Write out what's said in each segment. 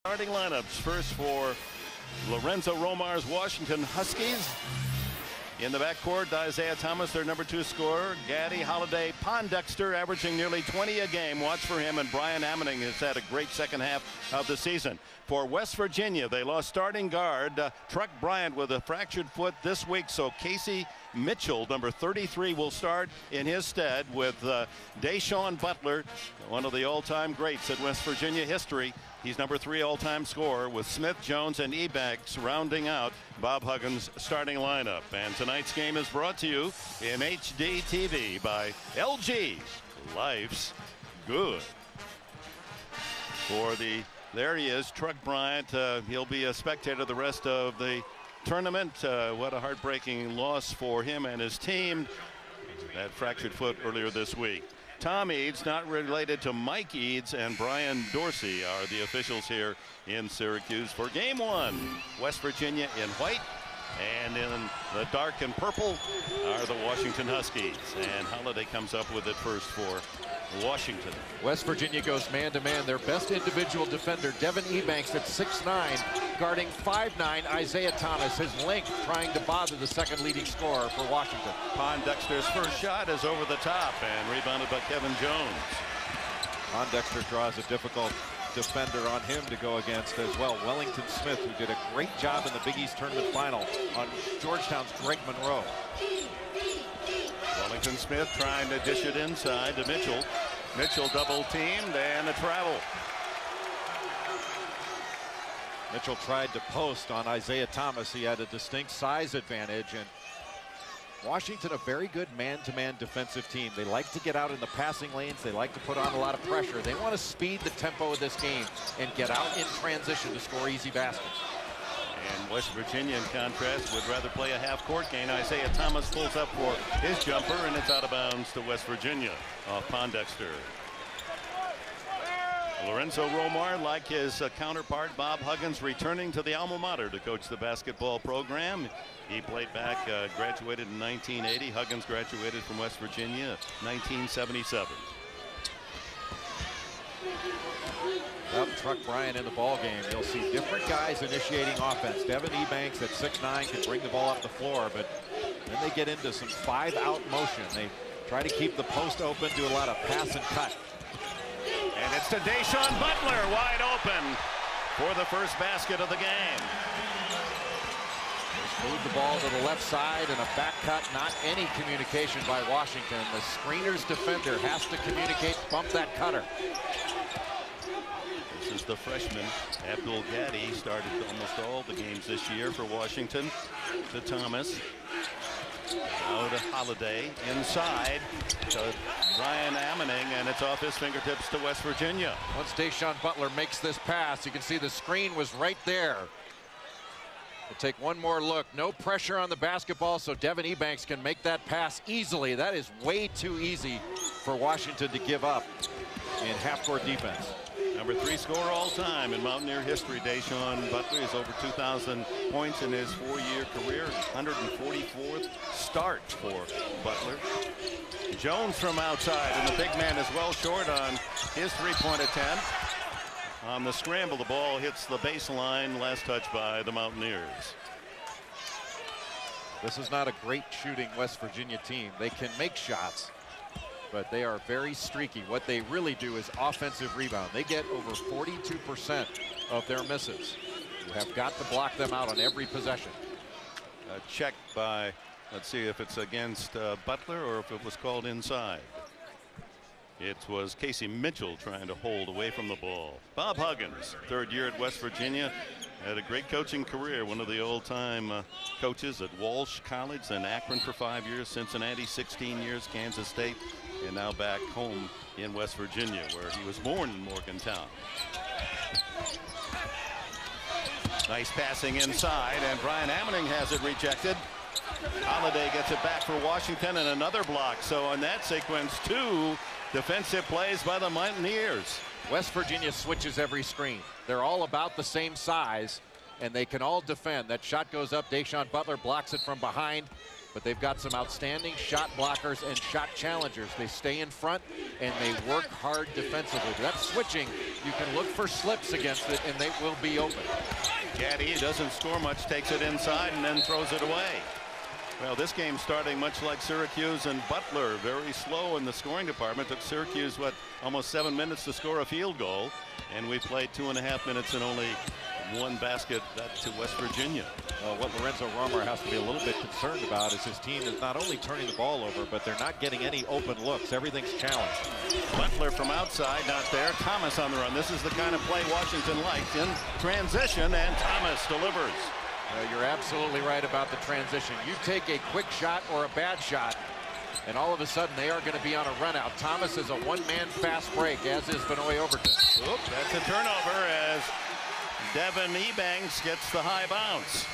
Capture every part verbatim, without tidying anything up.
Starting lineups first for Lorenzo Romar's Washington Huskies. In the backcourt, Isaiah Thomas, their number two scorer. Gaddy, Holiday, Pondexter, averaging nearly twenty a game. Watch for him. And Brian Ammoning has had a great second half of the season. For West Virginia, they lost starting guard uh, Truck Bryant with a fractured foot this week. So Casey Mitchell, number thirty-three, will start in his stead with uh, Deshaun Butler, one of the all-time greats in West Virginia history. He's number three all-time scorer, with Smith, Jones, and Ebanks rounding out Bob Huggins' starting lineup. And tonight's game is brought to you in H D T V by L G. Life's good. For the, there he is, Truck Bryant. Uh, he'll be a spectator the rest of the tournament. Uh, what a heartbreaking loss for him and his team. That fractured foot earlier this week. Tom Eads, not related to Mike Eads, and Brian Dorsey are the officials here in Syracuse for game one. West Virginia in white, and in the dark and purple are the Washington Huskies. And Holiday comes up with it first for Washington. West Virginia goes man-to-man. Their best individual defender, Devin Ebanks, at six nine, guarding five nine Isaiah Thomas. His length trying to bother the second leading scorer for Washington. Pondexter's first shot is over the top and rebounded by Kevin Jones. Pondexter draws a difficult defender on him to go against as well. Wellington Smith, who did a great job in the Big East Tournament final on Georgetown's Greg Monroe. Wellington Smith trying to dish it inside to Mitchell. Mitchell double teamed and a travel. Mitchell tried to post on Isaiah Thomas. He had a distinct size advantage, and Washington a very good man-to-man defensive team. They like to get out in the passing lanes. They like to put on a lot of pressure. They want to speed the tempo of this game and get out in transition to score easy baskets. And West Virginia, in contrast, would rather play a half-court game. Isaiah Thomas pulls up for his jumper, and it's out of bounds to West Virginia off Pondexter. Lorenzo Romar, like his uh, counterpart Bob Huggins, returning to the alma mater to coach the basketball program. He played back, uh, graduated in nineteen eighty. Huggins graduated from West Virginia nineteen seventy-seven. Well, Truck Bryant in the ball game. You'll see different guys initiating offense. Devin Ebanks at six nine can bring the ball up the floor, but then they get into some five-out motion. They try to keep the post open, do a lot of pass and cut. And it's to Deshaun Butler, wide open for the first basket of the game. Just moved the ball to the left side and a back cut. Not any communication by Washington. The screener's defender has to communicate, bump that cutter. This is the freshman, Abdul Gaddy, started almost all the games this year for Washington. To Thomas. Now to Holiday, inside to Brian Ammoning, and it's off his fingertips to West Virginia. Once Deshaun Butler makes this pass, you can see the screen was right there. We'll take one more look. No pressure on the basketball, so Devin Ebanks can make that pass easily. That is way too easy for Washington to give up in half-court defense. Number three scorer all time in Mountaineer history, Deshaun Butler is over two thousand points in his four-year career. one hundred forty-fourth start for Butler. Jones from outside, and the big man is well short on his three-point attempt. On the scramble, the ball hits the baseline. Last touch by the Mountaineers. This is not a great shooting West Virginia team. They can make shots, but they are very streaky. What they really do is offensive rebound. They get over forty-two percent of their misses. You have got to block them out on every possession. A check by, let's see if it's against uh, Butler or if it was called inside. It was Casey Mitchell trying to hold away from the ball. Bob Huggins, third year at West Virginia, had a great coaching career. One of the old-time uh, coaches at Walsh College, then Akron for five years, Cincinnati sixteen years, Kansas State, and now back home in West Virginia, where he was born in Morgantown. Nice passing inside, and Brian Ammoning has it rejected. Holiday gets it back for Washington, and another block. So on that sequence, two defensive plays by the Mountaineers. West Virginia switches every screen. They're all about the same size, and they can all defend. That shot goes up. Deshaun Butler blocks it from behind. but they've got some outstanding shot blockers and shot challengers. They stay in front and they work hard defensively. That switching, you can look for slips against it and they will be open. Gaddy doesn't score much, takes it inside and then throws it away. Well, this game starting much like Syracuse and Butler, very slow in the scoring department. Took Syracuse, what, almost seven minutes to score a field goal, and we played two and a half minutes and only one basket that to West Virginia. Well, what Lorenzo Romer has to be a little bit concerned about is his team is not only turning the ball over, but they're not getting any open looks. Everything's challenged. Butler from outside, not there. Thomas on the run. This is the kind of play Washington likes in transition, and Thomas delivers. Uh, you're absolutely right about the transition. You take a quick shot or a bad shot, and all of a sudden they are going to be on a run out. Thomas is a one-man fast break, as is Vanoy Overton. Oop, that's a turnover as Devin Ebanks gets the high bounce.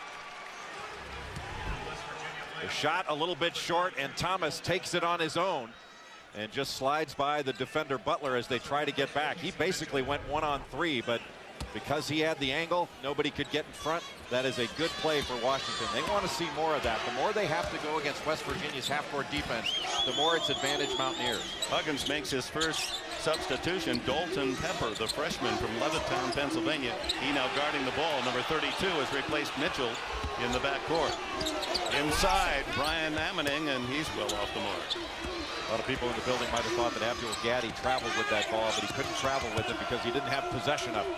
The shot a little bit short, and Thomas takes it on his own and just slides by the defender Butler as they try to get back. He basically went one on three, but because he had the angle, nobody could get in front. That is a good play for Washington. They want to see more of that. The more they have to go against West Virginia's half-court defense, the more it's advantage Mountaineers. Huggins makes his first substitution. Dalton Pepper, the freshman from Levittown, Pennsylvania. He now guarding the ball. Number thirty-two has replaced Mitchell in the backcourt. Inside, Brian Ammoning, and he's well off the mark. A lot of people in the building might have thought that Abdul Gaddy traveled with that ball, but he couldn't travel with it because he didn't have possession of it.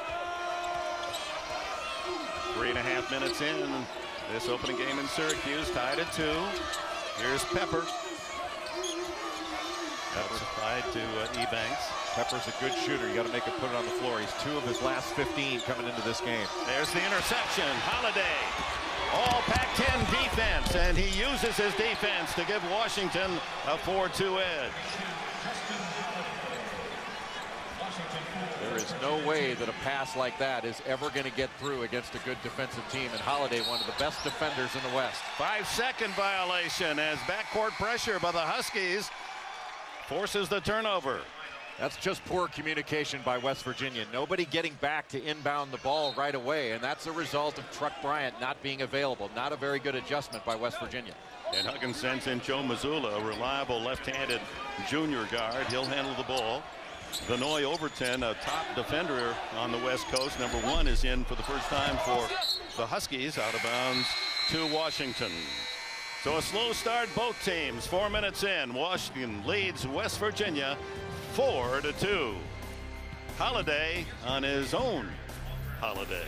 Three and a half minutes in this opening game in Syracuse, tied at two. Here's Pepper. That's tied to uh, Ebanks. Pepper's a good shooter. You got to make him put it on the floor. He's two of his last fifteen coming into this game. There's the interception. Holiday. All Pac ten defense, and he uses his defense to give Washington a four two edge. There is no way that a pass like that is ever going to get through against a good defensive team, and Holiday, one of the best defenders in the West. Five-second violation as backcourt pressure by the Huskies forces the turnover. That's just poor communication by West Virginia. Nobody getting back to inbound the ball right away, and that's a result of Truck Bryant not being available. Not a very good adjustment by West Virginia. And Huggins sends in Joe Mazzulla, a reliable left-handed junior guard. He'll handle the ball. Vanoy Overton, a top defender on the West Coast, number one, is in for the first time for the Huskies, out of bounds to Washington. So a slow start, both teams. Four minutes in, Washington leads West Virginia four to two. Holiday on his own holiday.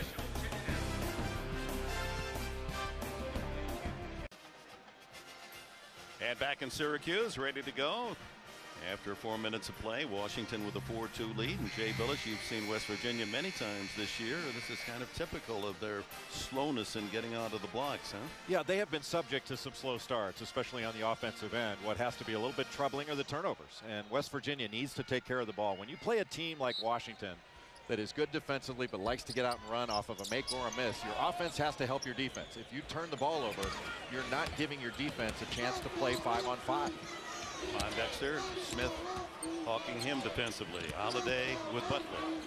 And back in Syracuse, ready to go. After four minutes of play, Washington with a four two lead. And Jay Billis, you've seen West Virginia many times this year. This is kind of typical of their slowness in getting onto the blocks, huh? Yeah, they have been subject to some slow starts, especially on the offensive end. What has to be a little bit troubling are the turnovers. And West Virginia needs to take care of the ball. When you play a team like Washington that is good defensively but likes to get out and run off of a make or a miss, your offense has to help your defense. If you turn the ball over, you're not giving your defense a chance to play five on five. Dexter, Smith hawking him defensively. Holiday with Butler.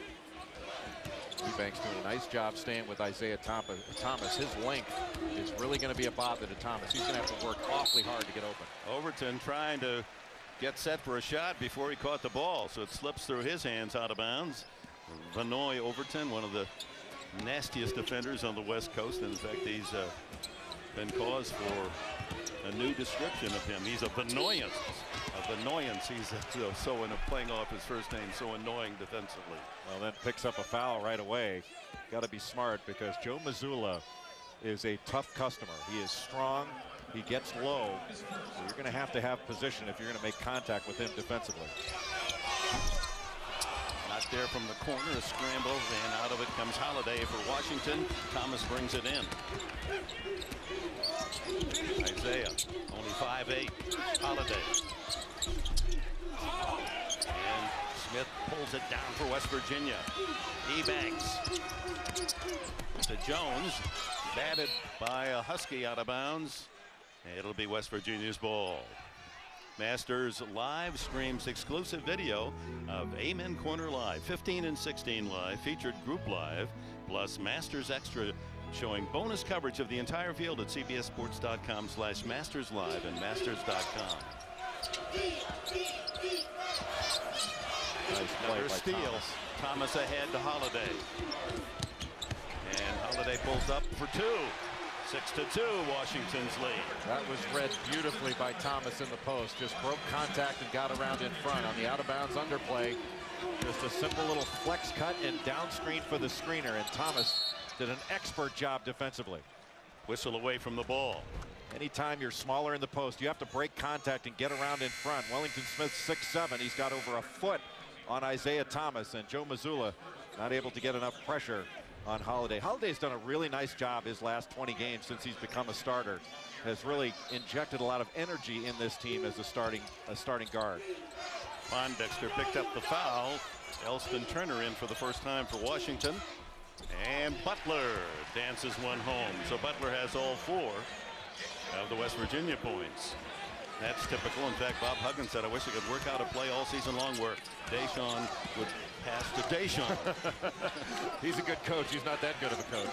Ebanks doing a nice job staying with Isaiah Thomas. His length is really going to be a bother to Thomas. He's going to have to work awfully hard to get open. Overton trying to get set for a shot before he caught the ball, so it slips through his hands out of bounds. Vanoy Overton, one of the nastiest defenders on the West Coast. In fact, he's uh, been cause for a new description of him. He's a Vanoyance. A Vanoyance. He's uh, so in a playing off his first name, so annoying defensively. Well, then picks up a foul right away. Got to be smart because Joe Mazzulla is a tough customer. He is strong. He gets low. So you're going to have to have position if you're going to make contact with him defensively. Not there from the corner. A scramble, and out of it comes Holiday for Washington. Thomas brings it in. Isaiah, only five eight. Holiday. And Smith pulls it down for West Virginia. Ebanks to Jones. Batted by a Husky out of bounds. It'll be West Virginia's ball. Masters Live streams exclusive video of Amen Corner Live, fifteen and sixteen Live, featured group live, plus Masters Extra, showing bonus coverage of the entire field at C B S Sports dot com slash Masters Live and Masters dot com. Nice play Another by steal. Thomas. Thomas ahead to Holiday. And Holiday pulls up for two. Six to two, Washington's lead. That was read beautifully by Thomas in the post. Just broke contact and got around in front on the out-of-bounds underplay. Just a simple little flex cut and down screen for the screener. And Thomas did an expert job defensively. Whistle away from the ball. Anytime you're smaller in the post, you have to break contact and get around in front. Wellington Smith six seven. He's got over a foot on Isaiah Thomas, and Joe Mazzulla not able to get enough pressure on Holiday. Holiday's done a really nice job his last twenty games since he's become a starter. Has really injected a lot of energy in this team as a starting a starting guard. Pondexter picked up the foul. Elston Turner in for the first time for Washington. And Butler dances one home. So Butler has all four of the West Virginia points. That's typical. In fact, Bob Huggins said, I wish I could work out a play all season long where Deshaun would pass to Deshaun. He's a good coach. He's not that good of a coach.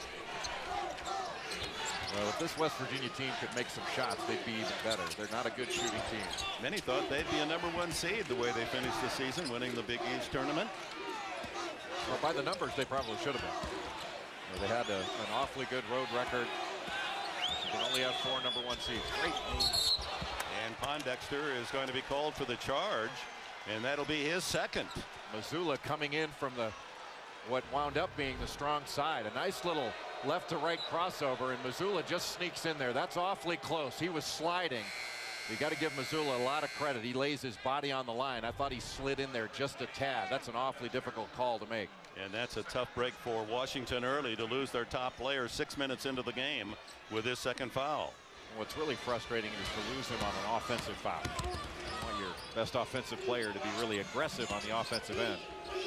Well, if this West Virginia team could make some shots, they'd be even better. They're not a good shooting team. Many thought they'd be a number one seed the way they finished the season, winning the Big East tournament. Well, by the numbers, they probably should have been. Well, they had a, an awfully good road record. You can only have four number one seeds. Great moves. And Pondexter is going to be called for the charge, and that'll be his second. Mazzulla coming in from the what wound up being the strong side. A nice little left to right crossover, and Mazzulla just sneaks in there. That's awfully close. He was sliding. You got to give Mazzulla a lot of credit. He lays his body on the line. I thought he slid in there just a tad. That's an awfully difficult call to make. And that's a tough break for Washington early to lose their top player six minutes into the game with his second foul. What's really frustrating is to lose him on an offensive foul. You want your best offensive player to be really aggressive on the offensive end.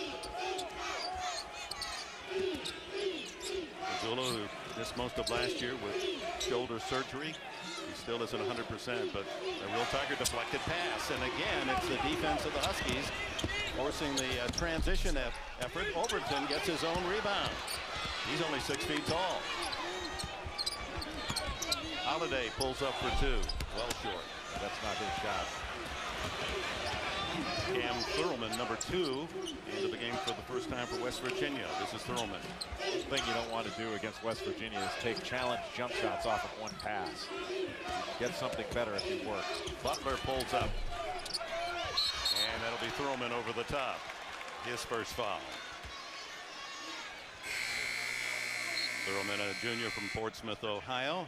Mazzulla, who missed most of last year with shoulder surgery, he still isn't one hundred percent, but a real Tiger deflected pass. And again, it's the defense of the Huskies forcing the uh, transition e effort. Overton gets his own rebound. He's only six feet tall. Holiday pulls up for two. Well short. That's not his shot. Cam Thurlman, number two, into the game for the first time for West Virginia. This is Thurlman. The thing you don't want to do against West Virginia is take challenge jump shots off of one pass. Get something better if you work. Butler pulls up. And that'll be Thurlman over the top. His first foul. Thurlman, a junior from Portsmouth, Ohio.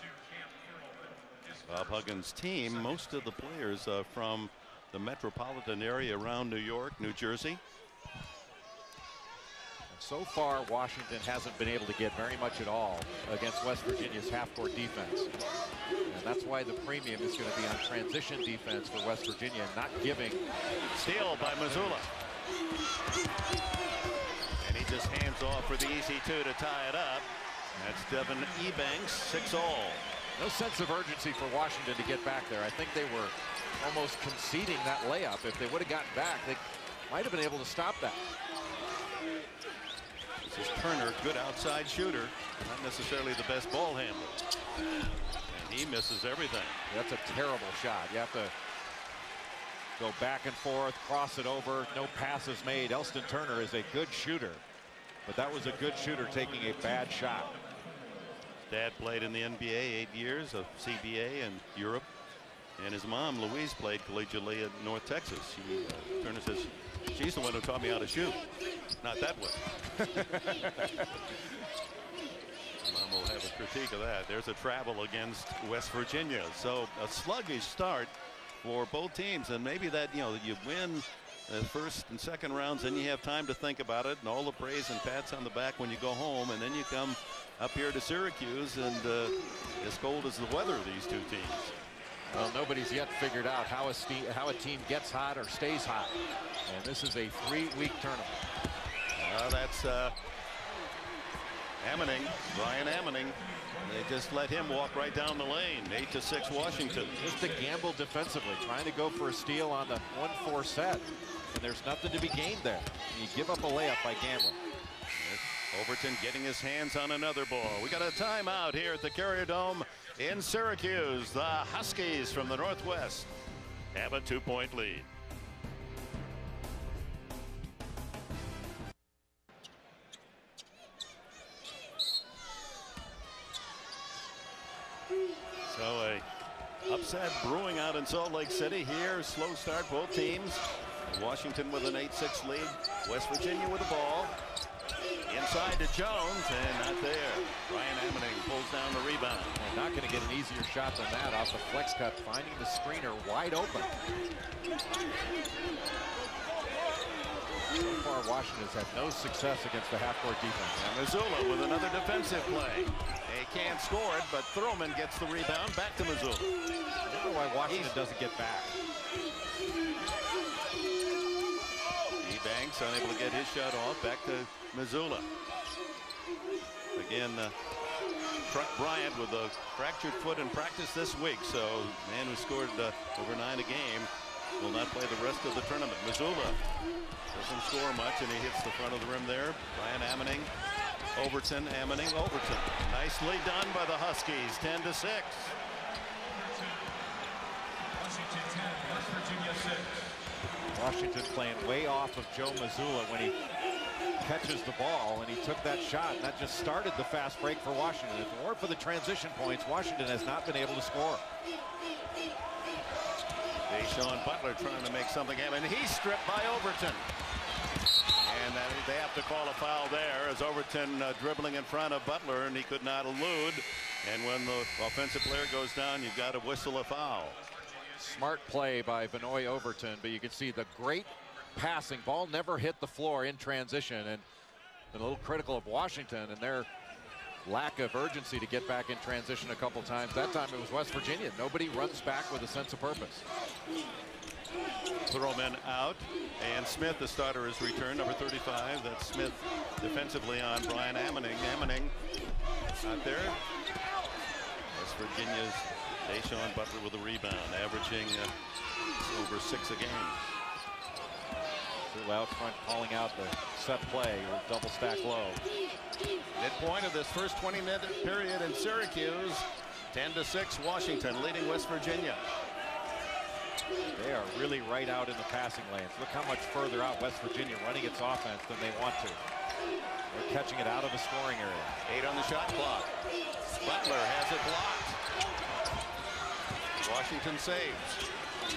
Bob Huggins' team, most of the players uh, from the metropolitan area around New York, New Jersey. So far, Washington hasn't been able to get very much at all against West Virginia's half-court defense. And that's why the premium is going to be on transition defense for West Virginia, not giving. Steal by Mazzulla. And he just hands off for the easy two to tie it up. That's Devin Ebanks, six all. No sense of urgency for Washington to get back there. I think they were almost conceding that layup. If they would have gotten back, they might have been able to stop that. This is Turner, good outside shooter, not necessarily the best ball handler. And he misses everything. That's a terrible shot. You have to go back and forth, cross it over, no passes made. Elston Turner is a good shooter, but that was a good shooter taking a bad shot. Dad played in the N B A eight years of C B A in Europe, and his mom Louise played collegiately at North Texas. She, uh, Turner says she's the one who taught me how to shoot, not that one. Mom will have a critique of that. There's a travel against West Virginia, so a sluggish start for both teams, and maybe that, you know, you win the first and second rounds, then you have time to think about it, and all the praise and pats on the back when you go home, and then you come up here to Syracuse, and uh, as cold as the weather, these two teams. Well, nobody's yet figured out how a, how a team gets hot or stays hot, and this is a three-week tournament. Uh, that's uh, Ammoning, Brian Ammoning. They just let him walk right down the lane. Eight to six Washington. Just a gamble defensively, trying to go for a steal on the one four set. And there's nothing to be gained there. You give up a layup by gambling. Overton getting his hands on another ball. We got a timeout here at the Carrier Dome in Syracuse. The Huskies from the Northwest have a two-point lead. So a upset brewing out in Salt Lake City here. Slow start, both teams. Washington with an eight six lead. West Virginia with the ball. Inside to Jones, and not there. Brian Ammoning pulls down the rebound. Well, not going to get an easier shot than that off the flex cut, finding the screener wide open. So far, Washington's had no success against the half-court defense. And Missoula with another defensive play. They can't score it, but Thurman gets the rebound. Back to Missoula. I don't know why Washington He's... doesn't get back. Banks unable to get his shot off. Back to Missoula. Again, uh, Truck Bryant with a fractured foot in practice this week. So, man who scored uh, over nine a game will not play the rest of the tournament. Missoula doesn't score much, and he hits the front of the rim there. Brian Ammoning, Overton, Ammoning, Overton. Nicely done by the Huskies. ten to six. Washington ten, West Virginia six. Washington playing way off of Joe Mazzulla when he catches the ball, and he took that shot, and that just started the fast break for Washington. If it weren't for the transition points, Washington has not been able to score. Deshaun Butler trying to make something happen, and he's stripped by Overton. And that, they have to call a foul there as Overton uh, dribbling in front of Butler, and he could not elude. And when the offensive player goes down, you've got to whistle a foul. Smart play by Vinoy Overton, but you can see the great passing. Ball never hit the floor in transition, and been a little critical of Washington and their lack of urgency to get back in transition a couple times. That time it was West Virginia. Nobody runs back with a sense of purpose. Thurman out, and Smith, the starter, has returned, number thirty-five. That's Smith defensively on Brian Ammoning. Ammoning out there. West Virginia's Deshaun Butler with a rebound, averaging uh, over six a game. Still out front calling out the set play with double stack low. Midpoint of this first twenty minute period in Syracuse. ten to six Washington leading West Virginia. They are really right out in the passing lanes. Look how much further out West Virginia running its offense than they want to. They're catching it out of the scoring area. Eight on the shot clock. Butler has it blocked. Washington saves.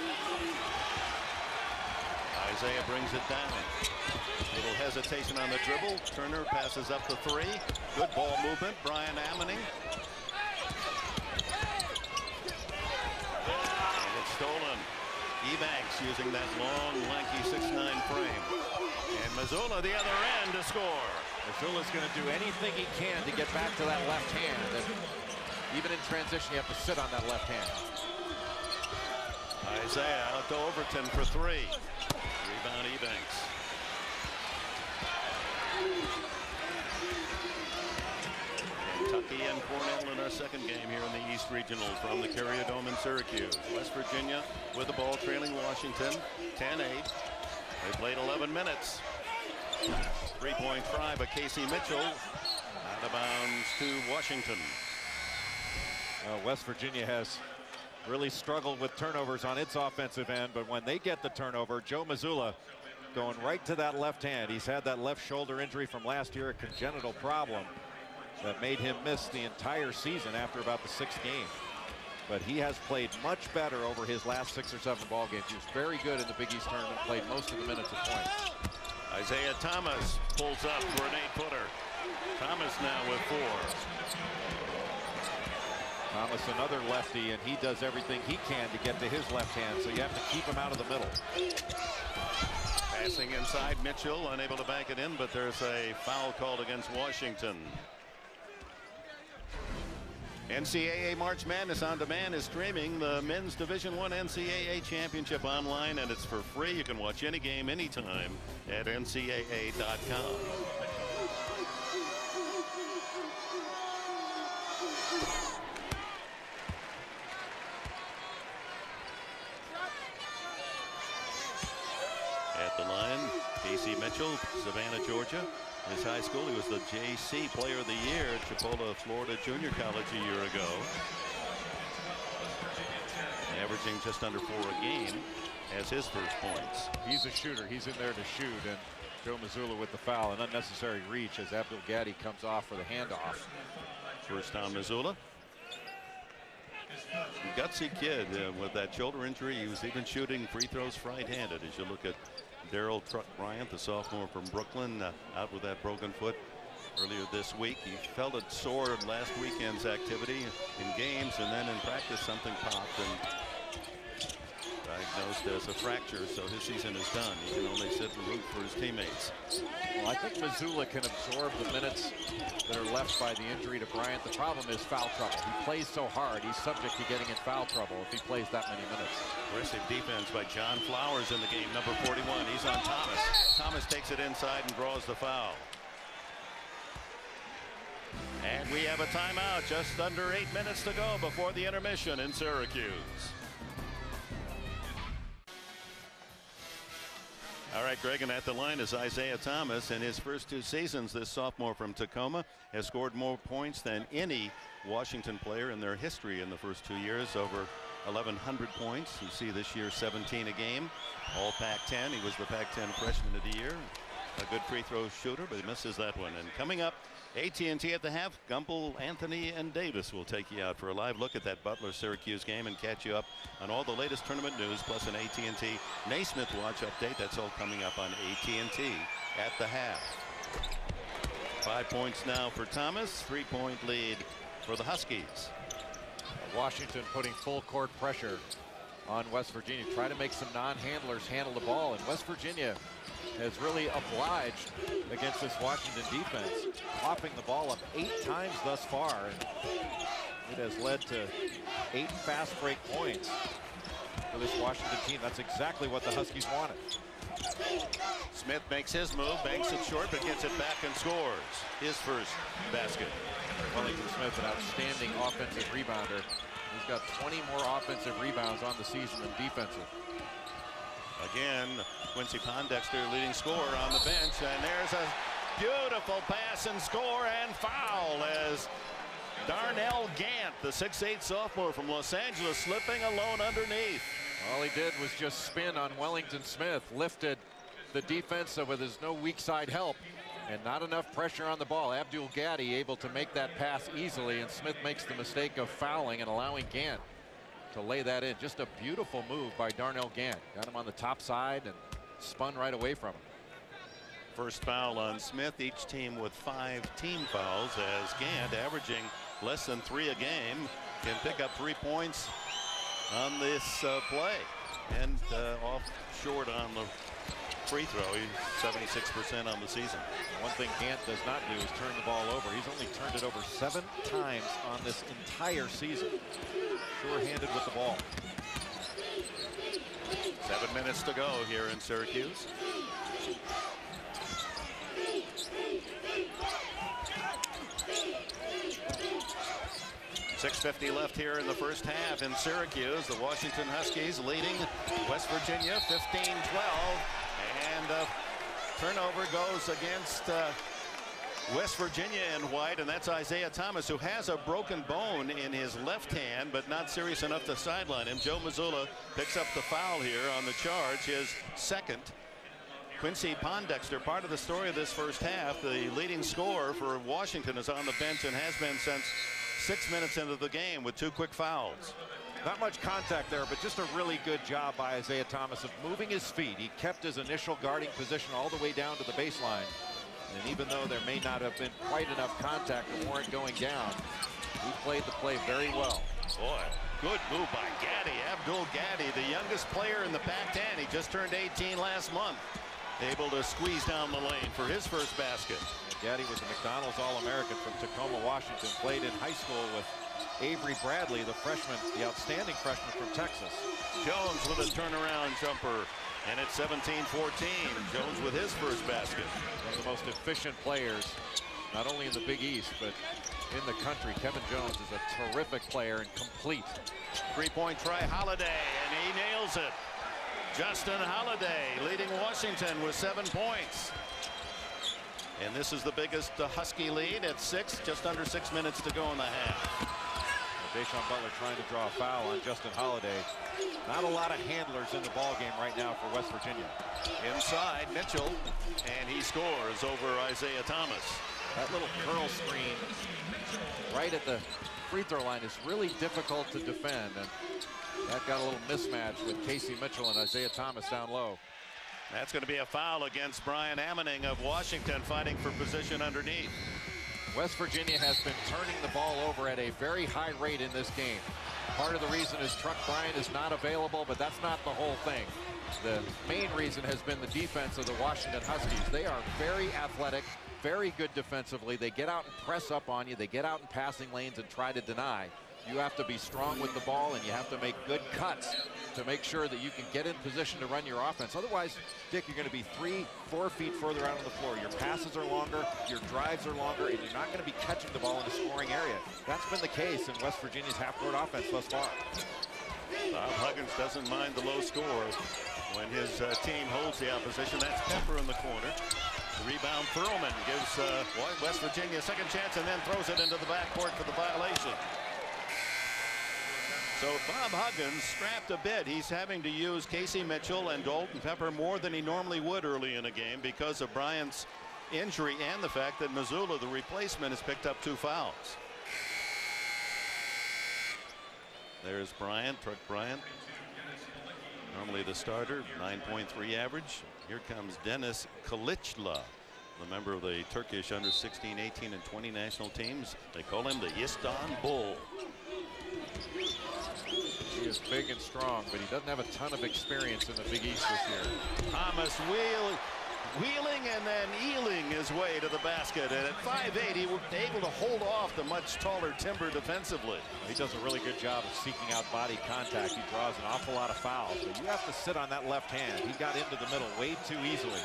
Isaiah brings it down. Little hesitation on the dribble. Turner passes up the three. Good ball movement. Brian Ammoning. And it's stolen. Ebanks using that long, lanky six nine frame. And Mazzulla the other end to score. Mazzulla's going to do anything he can to get back to that left hand. And even in transition, you have to sit on that left hand. Isaiah out to Overton for three. Rebound Ebanks. Kentucky and Cornell in our second game here in the East Regional from the Carrier Dome in Syracuse. West Virginia with the ball trailing Washington ten eight. They played eleven minutes. Three-point try by Casey Mitchell. Out of bounds to Washington. Well, West Virginia has really struggled with turnovers on its offensive end, but when they get the turnover, Joe Mazzulla going right to that left hand. He's had that left shoulder injury from last year, a congenital problem that made him miss the entire season after about the sixth game. But he has played much better over his last six or seven ball games. He was very good in the Big East tournament, played most of the minutes of point. Isaiah Thomas pulls up for an eight-footer. Thomas now with four. Thomas, another lefty, and he does everything he can to get to his left hand, so you have to keep him out of the middle. Passing inside, Mitchell unable to bank it in, but there's a foul called against Washington. N C A A March Madness on Demand is streaming the Men's Division One N C A A Championship online, and it's for free. You can watch any game anytime at N C A A dot com. Mitchell, Savannah, Georgia. His high school, he was the J C Player of the Year at Chipola, Florida Junior College a year ago. Averaging just under four a game as his first points. He's a shooter. He's in there to shoot, and Joe Mazzulla with the foul. An unnecessary reach as Abdul Gadi comes off for the handoff. First on Mazzulla. Gutsy kid uh, with that shoulder injury. He was even shooting free throws right-handed. As you look at Daryl Truck Bryant, the sophomore from Brooklyn, uh, out with that broken foot earlier this week. He felt it sore in last weekend's activity in games, and then in practice something popped and diagnosed as a fracture, so his season is done. He can only sit and root for his teammates. Well, I think Mazzulla can absorb the minutes that are left by the injury to Bryant. The problem is foul trouble. He plays so hard, he's subject to getting in foul trouble if he plays that many minutes. Aggressive defense by John Flowers in the game, number forty-one. He's on Thomas. Thomas takes it inside and draws the foul. And we have a timeout, just under eight minutes to go before the intermission in Syracuse. All right, Greg, and at the line is Isaiah Thomas. In his first two seasons, this sophomore from Tacoma has scored more points than any Washington player in their history in the first two years, over eleven hundred points. You see this year seventeen a game, all Pac ten. He was the Pac ten freshman of the year. A good free throw shooter, but he misses that one. And coming up, A T and T at the half. Gumbel, Anthony, and Davis will take you out for a live look at that Butler-Syracuse game and catch you up on all the latest tournament news, plus an A T and T Naismith Watch update. That's all coming up on A T and T at the half. Five points now for Thomas. Three-point lead for the Huskies. Washington putting full court pressure on West Virginia. Try to make some non-handlers handle the ball, and West Virginia has really obliged against this Washington defense, popping the ball up eight times thus far, and it has led to eight fast break points for this Washington team. That's exactly what the Huskies wanted. Smith makes his move, banks it short, but gets it back and scores his first basket. Wellington Smith, an outstanding offensive rebounder. He's got twenty more offensive rebounds on the season than defensive. Again, Quincy Pondexter, leading scorer on the bench, and there's a beautiful pass and score and foul as Darnell Gant, the six eight sophomore from Los Angeles, slipping alone underneath. All he did was just spin on Wellington Smith, lifted the defense so with his no weak side help, and not enough pressure on the ball. Abdul Gadi able to make that pass easily, and Smith makes the mistake of fouling and allowing Gant to lay that in. Just a beautiful move by Darnell Gant. Got him on the top side and spun right away from him. First foul on Smith, each team with five team fouls, as Gant, averaging less than three a game, can pick up three points on this uh, play, and uh, off short on the free throw. He's seventy-six percent on the season. One thing Gant does not do is turn the ball over. He's only turned it over seven times on this entire season. Sure-handed with the ball. Seven minutes to go here in Syracuse. six fifty left here in the first half in Syracuse. The Washington Huskies leading West Virginia fifteen twelve. And uh, turnover goes against uh, West Virginia in white, and that's Isaiah Thomas, who has a broken bone in his left hand, but not serious enough to sideline him. Joe Mazzulla picks up the foul here on the charge, his second. Quincy Pondexter, part of the story of this first half, the leading scorer for Washington, is on the bench and has been since six minutes into the game with two quick fouls. Not much contact there, but just a really good job by Isaiah Thomas of moving his feet. He kept his initial guarding position all the way down to the baseline. And even though there may not have been quite enough contact to warrant going down, he played the play very well. Boy, good move by Gadi. Abdul Gadi, the youngest player in the Pac ten. He just turned eighteen last month. Able to squeeze down the lane for his first basket. Gadi was a McDonald's All-American from Tacoma, Washington. Played in high school with Avery Bradley, the freshman, the outstanding freshman from Texas. Jones with a turnaround jumper, and it's seventeen fourteen. Jones with his first basket. One of the most efficient players, not only in the Big East, but in the country. Kevin Jones is a terrific player and complete. Three-point try, Holiday, and he nails it. Justin Holiday leading Washington with seven points. And this is the biggest uh, Husky lead at six, just under six minutes to go in the half. Well, Deshaun Butler trying to draw a foul on Justin Holiday. Not a lot of handlers in the ball game right now for West Virginia. Inside Mitchell, and he scores over Isaiah Thomas. That little curl screen right at the free throw line is really difficult to defend, and that got a little mismatch with Casey Mitchell and Isaiah Thomas down low. That's going to be a foul against Brian Ammoning of Washington, fighting for position underneath. West Virginia has been turning the ball over at a very high rate in this game. Part of the reason is Truck Bryant is not available, but that's not the whole thing. The main reason has been the defense of the Washington Huskies. They are very athletic, very good defensively. They get out and press up on you. They get out in passing lanes and try to deny. You have to be strong with the ball, and you have to make good cuts to make sure that you can get in position to run your offense. Otherwise, Dick, you're going to be three, four feet further out on the floor. Your passes are longer, your drives are longer, and you're not going to be catching the ball in the scoring area. That's been the case in West Virginia's half-court offense thus far. Bob Huggins doesn't mind the low score when his uh, team holds the opposition. That's Pepper in the corner. The rebound, Perlman gives uh, West Virginia a second chance and then throws it into the backcourt for the violation. So Bob Huggins strapped a bit. He's having to use Casey Mitchell and Dalton Pepper more than he normally would early in a game because of Bryant's injury and the fact that Missoula, the replacement, has picked up two fouls. There's Bryant, Truck Bryant. Normally the starter, nine point three average. Here comes Dennis Kılıçla, the member of the Turkish under sixteen, eighteen, and twenty national teams. They call him the Istanbul. He is big and strong, but he doesn't have a ton of experience in the Big East this year. Thomas wheel, wheeling and then eeling his way to the basket. And at five eight, he was able to hold off the much taller Timber defensively. He does a really good job of seeking out body contact. He draws an awful lot of fouls, but you have to sit on that left hand. He got into the middle way too easily.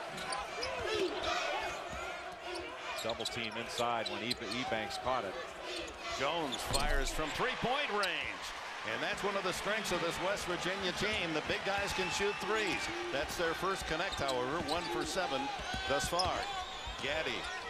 Double team inside when Ebanks caught it. Jones fires from three-point range. And that's one of the strengths of this West Virginia team. The big guys can shoot threes. That's their first connect, however, one for seven thus far. Gaddy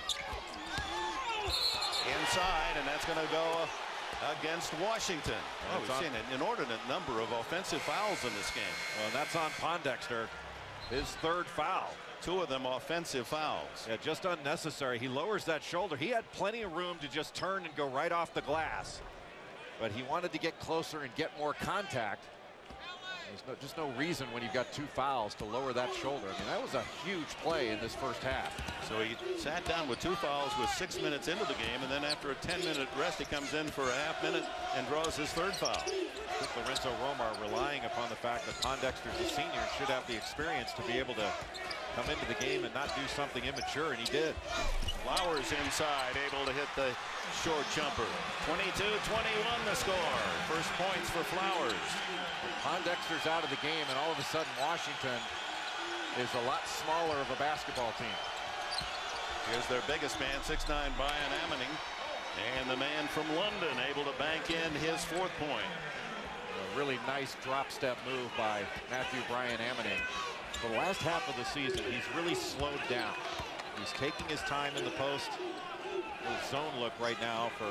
inside, and that's going to go against Washington. Oh, we've seen an inordinate number of offensive fouls in this game. Well, that's on Pondexter, his third foul. Two of them offensive fouls. Yeah, just unnecessary. He lowers that shoulder. He had plenty of room to just turn and go right off the glass. But he wanted to get closer and get more contact. There's no, just no reason when you've got two fouls to lower that shoulder. I mean, that was a huge play in this first half. So he sat down with two fouls with six minutes into the game, and then after a ten minute rest, he comes in for a half minute and draws his third foul. I think Lorenzo Romar relying upon the fact that Pondexter's a senior and should have the experience to be able to come into the game and not do something immature, and he did. Flowers inside, able to hit the short jumper. twenty-two twenty-one the score. First points for Flowers. Pondexter's out of the game, and all of a sudden Washington is a lot smaller of a basketball team. Here's their biggest man, six nine Brian Ammoning, and the man from London able to bank in his fourth point. A really nice drop step move by Matthew Brian Ammoning. For the last half of the season, he's really slowed down. He's taking his time in the post. A little zone look right now for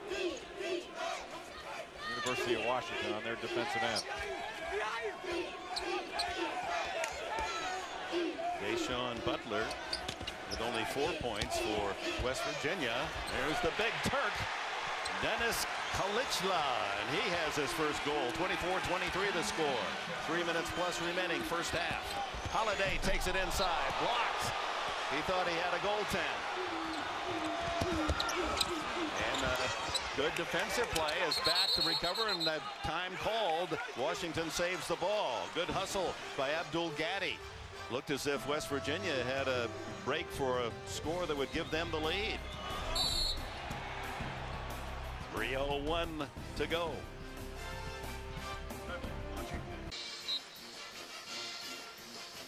University of Washington on their defensive end. Deshaun Butler with only four points for West Virginia. There's the big Turk, Dennis Kılıçla, and he has his first goal. twenty-four twenty-three the score. Three minutes plus remaining first half. Holiday takes it inside, blocked. He thought he had a goaltend. And uh, good defensive play is back to recover, and the time called. Washington saves the ball. Good hustle by Abdul Gaddy. Looked as if West Virginia had a break for a score that would give them the lead. three oh one to go.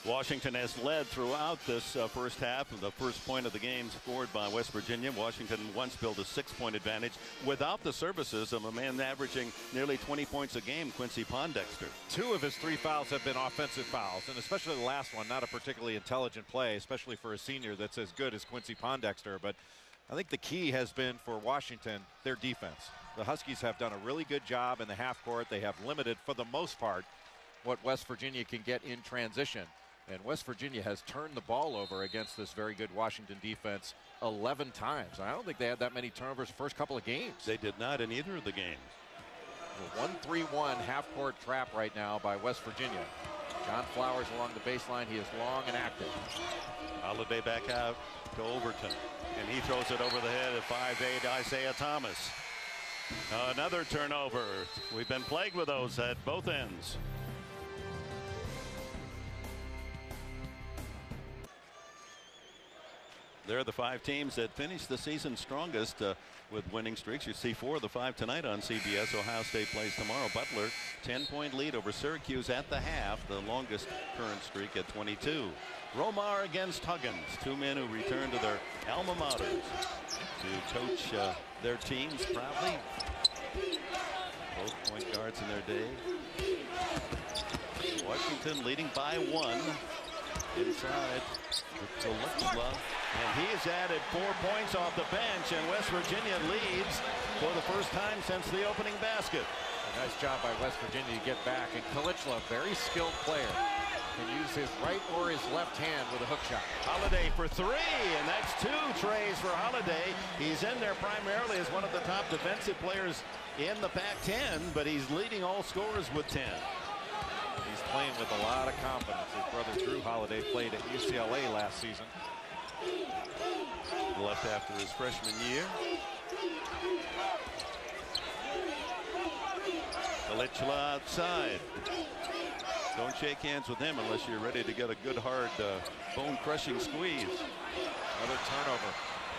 Washington has led throughout this uh, first half. The first point of the game scored by West Virginia. Washington once built a six-point advantage without the services of a man averaging nearly twenty points a game, Quincy Pondexter. Two of his three fouls have been offensive fouls, and especially the last one, not a particularly intelligent play, especially for a senior that's as good as Quincy Pondexter. But I think the key has been for Washington, their defense. The Huskies have done a really good job in the half court. They have limited, for the most part, what West Virginia can get in transition. And West Virginia has turned the ball over against this very good Washington defense eleven times. I don't think they had that many turnovers the first couple of games. They did not in either of the games. one three one half-court trap right now by West Virginia. John Flowers along the baseline. He is long and active. Holiday back out to Overton. And he throws it over the head of five eight Isaiah Thomas. Another turnover. We've been plagued with those at both ends. They're the five teams that finished the season strongest uh, with winning streaks. You see four of the five tonight on C B S. Ohio State plays tomorrow. Butler, ten-point lead over Syracuse at the half, the longest current streak at twenty-two. Romar against Huggins, two men who return to their alma maters to coach uh, their teams proudly. Both point guards in their day. Washington leading by one. Inside to Lipsla, and he has added four points off the bench, and West Virginia leads for the first time since the opening basket. A nice job by West Virginia to get back, and Kalichla, very skilled player, can use his right or his left hand with a hook shot. Holiday for three, and that's two trays for Holiday. He's in there primarily as one of the top defensive players in the Pac ten, but he's leading all scorers with ten. He's playing with a lot of confidence. His brother Drew Holiday played at U C L A last season. Left after his freshman year. Kalichla outside. Don't shake hands with him unless you're ready to get a good hard uh, bone-crushing squeeze. Another turnover.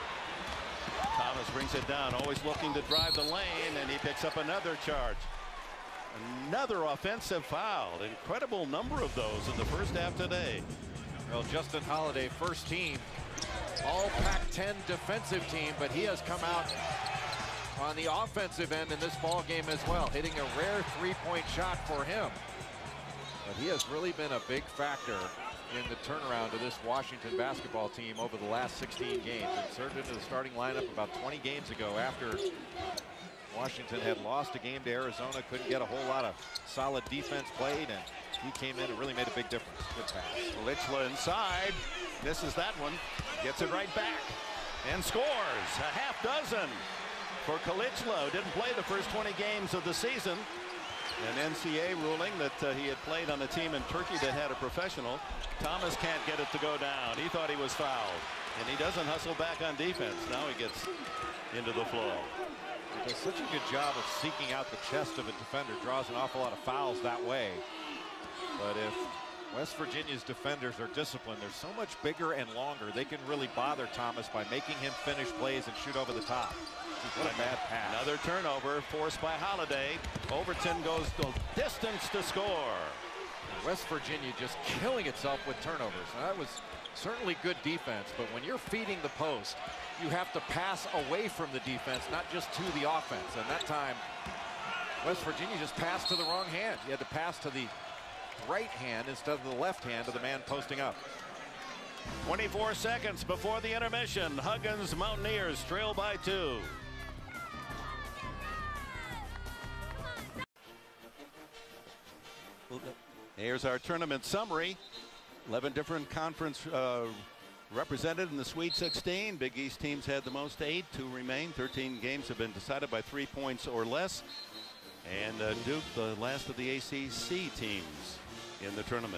Thomas brings it down, always looking to drive the lane, and he picks up another charge. Another offensive foul. Incredible number of those in the first half today. Well, Justin Holiday, first team, all Pac ten defensive team, but he has come out on the offensive end in this ball game as well, hitting a rare three-point shot for him. But he has really been a big factor in the turnaround of this Washington basketball team over the last sixteen games. Inserted into the starting lineup about twenty games ago after Washington had lost a game to Arizona, couldn't get a whole lot of solid defense played, and he came in and really made a big difference. Good pass. Kalichla inside, misses that one, gets it right back, and scores a half dozen for Kalichla, who didn't play the first twenty games of the season. An N C A A ruling that uh, he had played on a team in Turkey that had a professional. Thomas can't get it to go down. He thought he was fouled, and he doesn't hustle back on defense. Now he gets into the flow. He does such a good job of seeking out the chest of a defender, draws an awful lot of fouls that way. But if West Virginia's defenders are disciplined, they're so much bigger and longer, they can really bother Thomas by making him finish plays and shoot over the top. What a bad pass. Another turnover forced by Holiday. Overton goes the distance to score. West Virginia just killing itself with turnovers. Now, that was certainly good defense, but when you're feeding the post, you have to pass away from the defense, not just to the offense. And that time, West Virginia just passed to the wrong hand. You had to pass to the right hand instead of the left hand of the man posting up. twenty-four seconds before the intermission. Huggins Mountaineers trail by two. Here's our tournament summary. eleven different conference uh, represented in the Sweet sixteen. Big East teams had the most, eight. Two remain. thirteen games have been decided by three points or less. And uh, Duke, the last of the A C C teams in the tournament.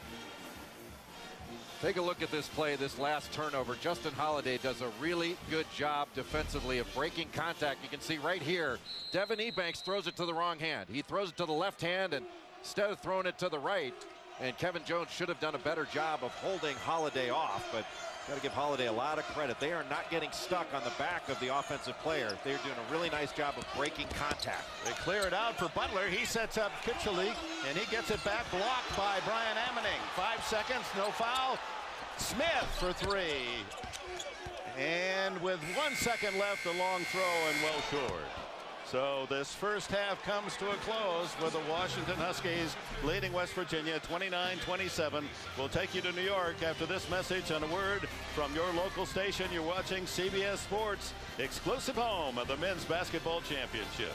Take a look at this play, this last turnover. Justin Holiday does a really good job defensively of breaking contact. You can see right here, Devin Ebanks throws it to the wrong hand. He throws it to the left hand, and instead of throwing it to the right, and Kevin Jones should have done a better job of holding Holiday off, but Got to give Holiday a lot of credit. They are not getting stuck on the back of the offensive player. They're doing a really nice job of breaking contact. They clear it out for Butler. He sets up Kitchely, and he gets it back, blocked by Brian Ammoning. Five seconds, no foul. Smith for three. And with one second left, a long throw and well short. So this first half comes to a close with the Washington Huskies leading West Virginia twenty-nine twenty-seven. We'll take you to New York after this message and a word from your local station. You're watching C B S Sports, exclusive home of the Men's Basketball Championship.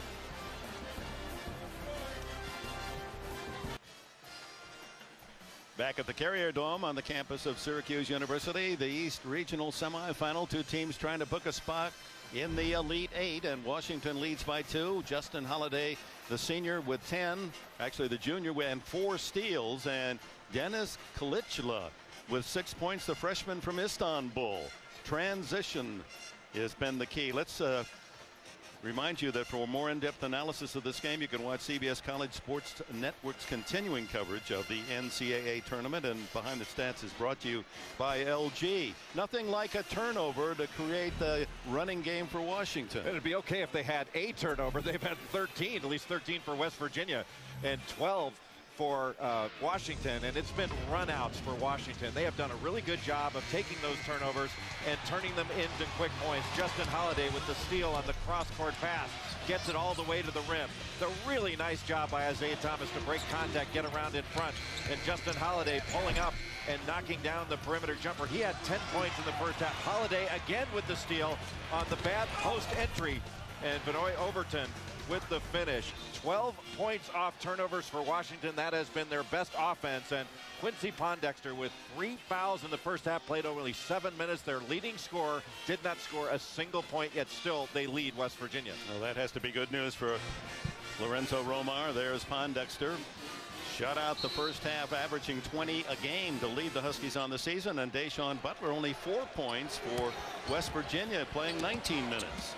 Back at the Carrier Dome on the campus of Syracuse University, the East Regional Semifinal. Two teams trying to book a spot in the Elite Eight, and Washington leads by two. Justin Holiday, the senior, with ten. Actually, the junior, and four steals. And Dennis Kalichla with six points, the freshman from Istanbul. Transition has been the key. Let's uh, remind you that for more in-depth analysis of this game, you can watch C B S College Sports Network's continuing coverage of the N C double A tournament. And Behind the Stats is brought to you by L G. Nothing like a turnover to create the running game for Washington. It'd be okay if they had a turnover. They've had thirteen, at least thirteen for West Virginia, and twelve for uh, Washington, and it's been runouts for Washington. They have done a really good job of taking those turnovers and turning them into quick points. Justin Holiday with the steal on the cross-court pass gets it all the way to the rim. The really nice job by Isaiah Thomas to break contact, get around in front, and Justin Holiday pulling up and knocking down the perimeter jumper. He had ten points in the first half. Holiday again with the steal on the bad post entry, and Benoit Overton with the finish. twelve points off turnovers for Washington. That has been their best offense. And Quincy Pondexter with three fouls in the first half, played only seven minutes. Their leading scorer did not score a single point, yet still they lead West Virginia. Well, that has to be good news for Lorenzo Romar. There's Pondexter. Shut out the first half, averaging twenty a game to lead the Huskies on the season. And Deshaun Butler only four points for West Virginia, playing nineteen minutes.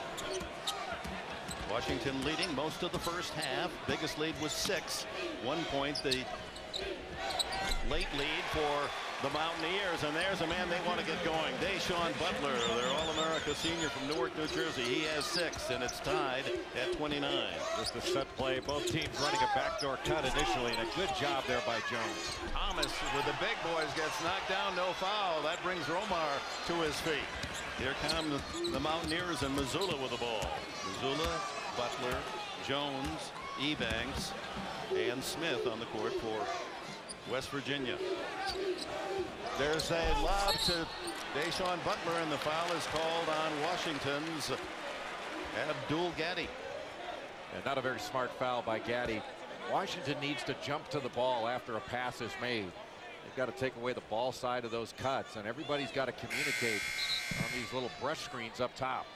Washington leading most of the first half. Biggest lead was six. One point, the late lead for the Mountaineers. And there's a man they want to get going. Deshaun Butler, their All-America senior from Newark, New Jersey. He has six, and it's tied at twenty-nine. Just a set play. Both teams running a backdoor cut initially, and a good job there by Jones. Thomas with the big boys gets knocked down, no foul. That brings Romar to his feet. Here come the Mountaineers and Missoula with the ball. Missoula, Butler, Jones, Ebanks, and Smith on the court for West Virginia. There's a lob to Deshaun Butler, and the foul is called on Washington's Abdul Gaddy. And not a very smart foul by Gaddy. Washington needs to jump to the ball after a pass is made. They've got to take away the ball side of those cuts, and everybody's got to communicate on these little brush screens up top.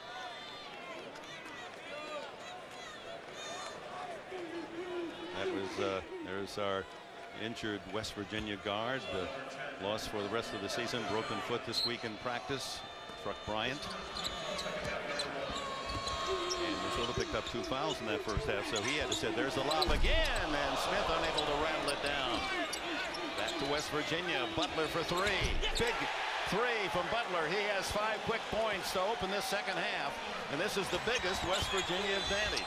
That was, uh, there's our injured West Virginia guard. The loss for the rest of the season. Broken foot this week in practice. Struck Bryant. And Missoula picked up two fouls in that first half, so he had to sit. There's the lob again, and Smith unable to rattle it down. Back to West Virginia. Butler for three. Big three from Butler. He has five quick points to open this second half, and this is the biggest West Virginia advantage.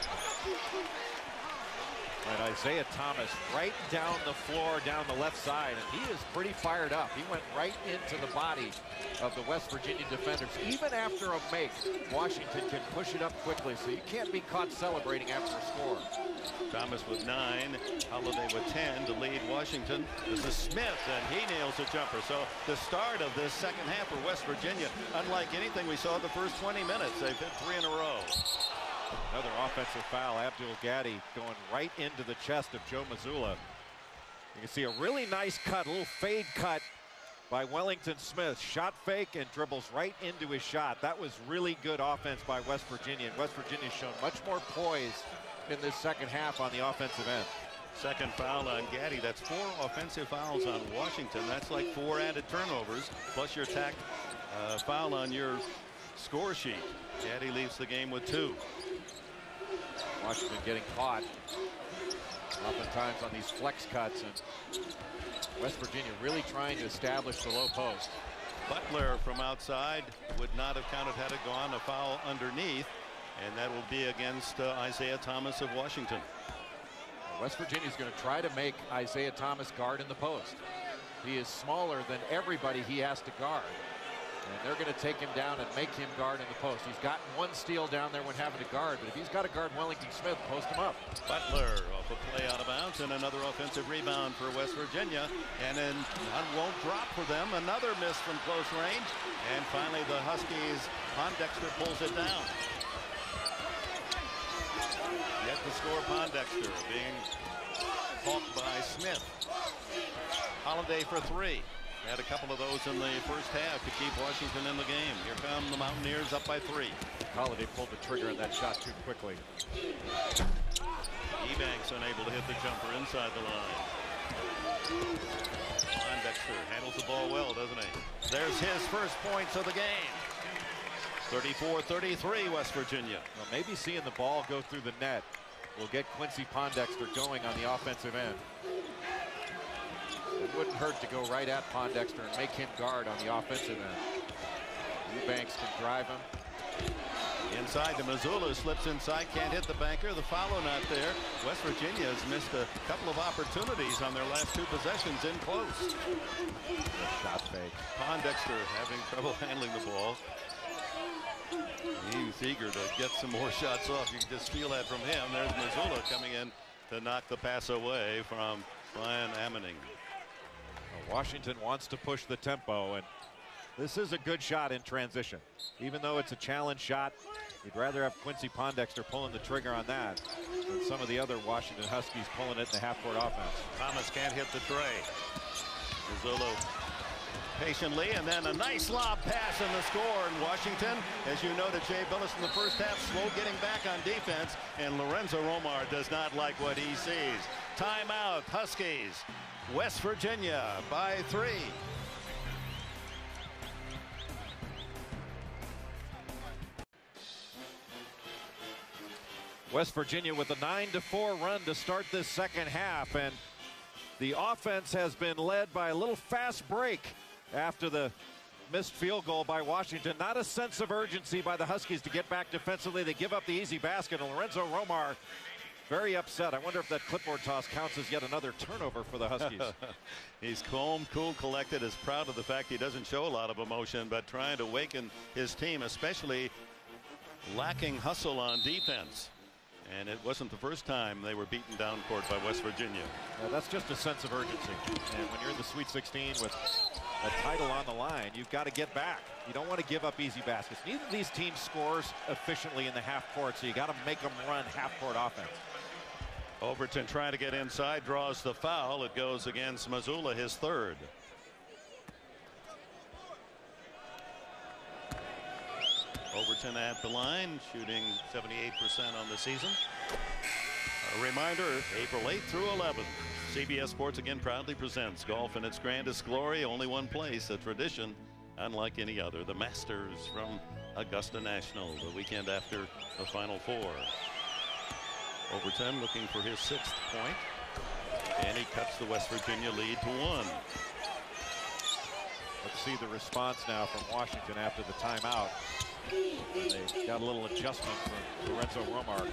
And Isaiah Thomas right down the floor, down the left side, and he is pretty fired up. He went right into the body of the West Virginia defenders. Even after a make, Washington can push it up quickly, so you can't be caught celebrating after a score. Thomas with nine, Holiday with ten to lead Washington. This is Smith, and he nails a jumper. So the start of this second half for West Virginia, unlike anything we saw the first twenty minutes. They've hit three in a row. Another offensive foul. Abdul Gaddy going right into the chest of Joe Missoula. You can see a really nice cut, a little fade cut by Wellington Smith. Shot fake and dribbles right into his shot. That was really good offense by West Virginia. And West Virginia's shown much more poise in this second half on the offensive end. Second foul on Gaddy. That's four offensive fouls on Washington. That's like four added turnovers, plus your tack uh, foul on your score sheet. Gaddy leaves the game with two. Washington getting caught oftentimes on these flex cuts, and West Virginia really trying to establish the low post. Butler from outside would not have counted had it gone. A foul underneath, and that will be against uh, Isaiah Thomas of Washington. West Virginia is going to try to make Isaiah Thomas guard in the post. He is smaller than everybody he has to guard. And they're going to take him down and make him guard in the post. He's gotten one steal down there when having to guard, but if he's got to guard Wellington Smith, post him up. Butler off a play out of bounds, and another offensive rebound for West Virginia. And then one won't drop for them. Another miss from close range. And finally the Huskies, Pondexter pulls it down. Yet to score Pondexter, being caught by Smith. Holiday for three. Had a couple of those in the first half to keep Washington in the game. Here come the Mountaineers up by three. Holiday pulled the trigger on that shot too quickly. Ebanks unable to hit the jumper inside the line. Pondexter handles the ball well, doesn't he? There's his first points of the game. thirty-four thirty-three West Virginia. Well, maybe seeing the ball go through the net will get Quincy Pondexter going on the offensive end. It wouldn't hurt to go right at Pondexter and make him guard on the offensive end. Eubanks can drive him. Inside, the Missoula slips inside, can't hit the banker. The follow not there. West Virginia has missed a couple of opportunities on their last two possessions in close. The shot fake. Pondexter having trouble handling the ball. He's eager to get some more shots off. You can just feel that from him. There's Missoula coming in to knock the pass away from Brian Ammoning. Washington wants to push the tempo, and this is a good shot in transition. Even though it's a challenge shot, you'd rather have Quincy Pondexter pulling the trigger on that than some of the other Washington Huskies pulling it in the half-court offense. Thomas can't hit the tray. Mazzullo patiently, and then a nice lob pass in the score. And Washington, as you noted, Jay Billis in the first half, slow getting back on defense, and Lorenzo Romar does not like what he sees. Timeout, Huskies. West Virginia by three. West Virginia with a nine to four run to start this second half, and the offense has been led by a little fast break after the missed field goal by Washington. Not a sense of urgency by the Huskies to get back defensively. They give up the easy basket, and Lorenzo Romar very upset. I wonder if that clipboard toss counts as yet another turnover for the Huskies. He's calm, cool, collected, is proud of the fact he doesn't show a lot of emotion, but trying to awaken his team, especially lacking hustle on defense. And it wasn't the first time they were beaten down court by West Virginia. Well, that's just a sense of urgency. And when you're in the Sweet sixteen with a title on the line, you've got to get back. You don't want to give up easy baskets. Neither of these teams scores efficiently in the half court, so you got to make them run half court offense. Overton trying to get inside, draws the foul. It goes against Missoula, his third. Overton at the line, shooting seventy-eight percent on the season. A reminder, April eighth through eleventh, C B S Sports again proudly presents golf in its grandest glory. Only one place, a tradition unlike any other. The Masters from Augusta National, the weekend after the Final Four. Overton looking for his sixth point, and he cuts the West Virginia lead to one. Let's see the response now from Washington after the timeout. They got a little adjustment from Lorenzo Romar.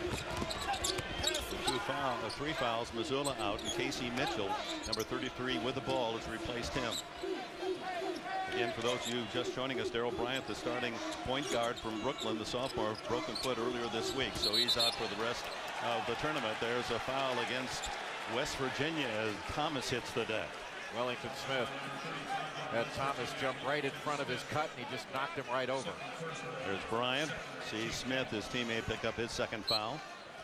Two foul, uh, three fouls, Missoula out, and Casey Mitchell, number thirty-three, with the ball, has replaced him. Again, for those of you just joining us, Darryl Bryant, the starting point guard from Brooklyn, the sophomore, broken foot earlier this week, so he's out for the rest of the tournament. There's a foul against West Virginia as Thomas hits the deck. Wellington Smith had Thomas jump right in front of his cut, and he just knocked him right over. There's Bryant. See Smith, his teammate, pick up his second foul.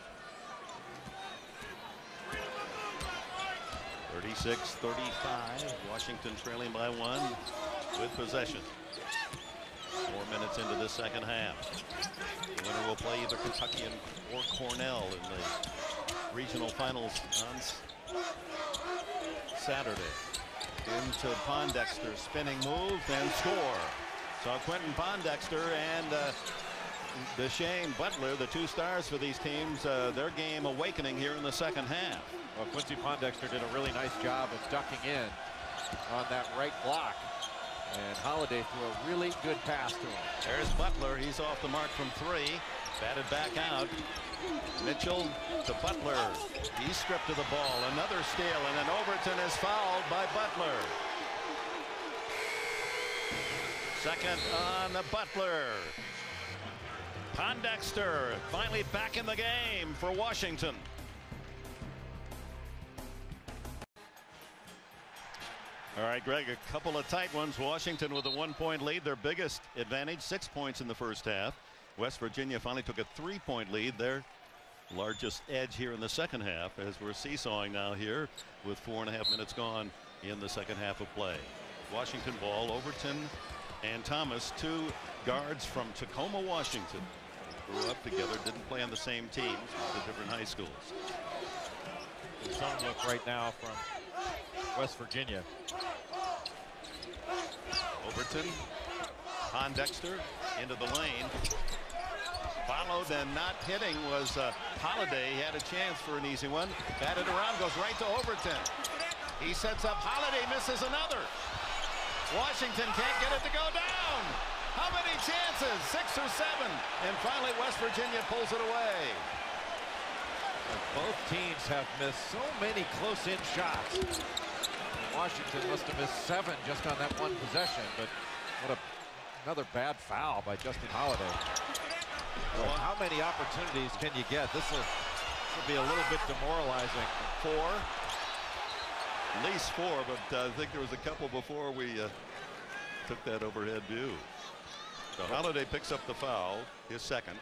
thirty-six thirty-five. Washington trailing by one with possession. Four minutes into the second half. The winner will play either Kentucky or Cornell in the regional finals on Saturday. Into Pondexter, spinning move and score. So Quentin Pondexter and uh, Deshane Butler, the two stars for these teams, uh, their game awakening here in the second half. Well, Quincy Pondexter did a really nice job of ducking in on that right block. And Holiday threw a really good pass to him. There's Butler. He's off the mark from three. Batted back out. Mitchell to Butler. He's stripped of the ball. Another steal, and then Overton is fouled by Butler. Second on the Butler. Pondexter finally back in the game for Washington. All right, Greg, a couple of tight ones. Washington with a one-point lead, their biggest advantage, six points in the first half. West Virginia finally took a three-point lead, their largest edge here in the second half, as we're seesawing now here with four and a half minutes gone in the second half of play. Washington ball. Overton and Thomas, two guards from Tacoma, Washington. Grew up together, didn't play on the same teams, the different high schools. Some look right now from West Virginia. Overton, Pondexter into the lane. Followed and not hitting was uh, Holiday. He had a chance for an easy one. Batted around, goes right to Overton. He sets up Holiday, misses another. Washington can't get it to go down. How many chances? Six or seven. And finally West Virginia pulls it away. Both teams have missed so many close-in shots. Washington must have missed seven just on that one possession, but what a, another bad foul by Justin Holiday. Well, how many opportunities can you get? This will, this will be a little bit demoralizing. Four. At least four, but uh, I think there was a couple before we uh, took that overhead view. So Holiday picks up the foul, his second.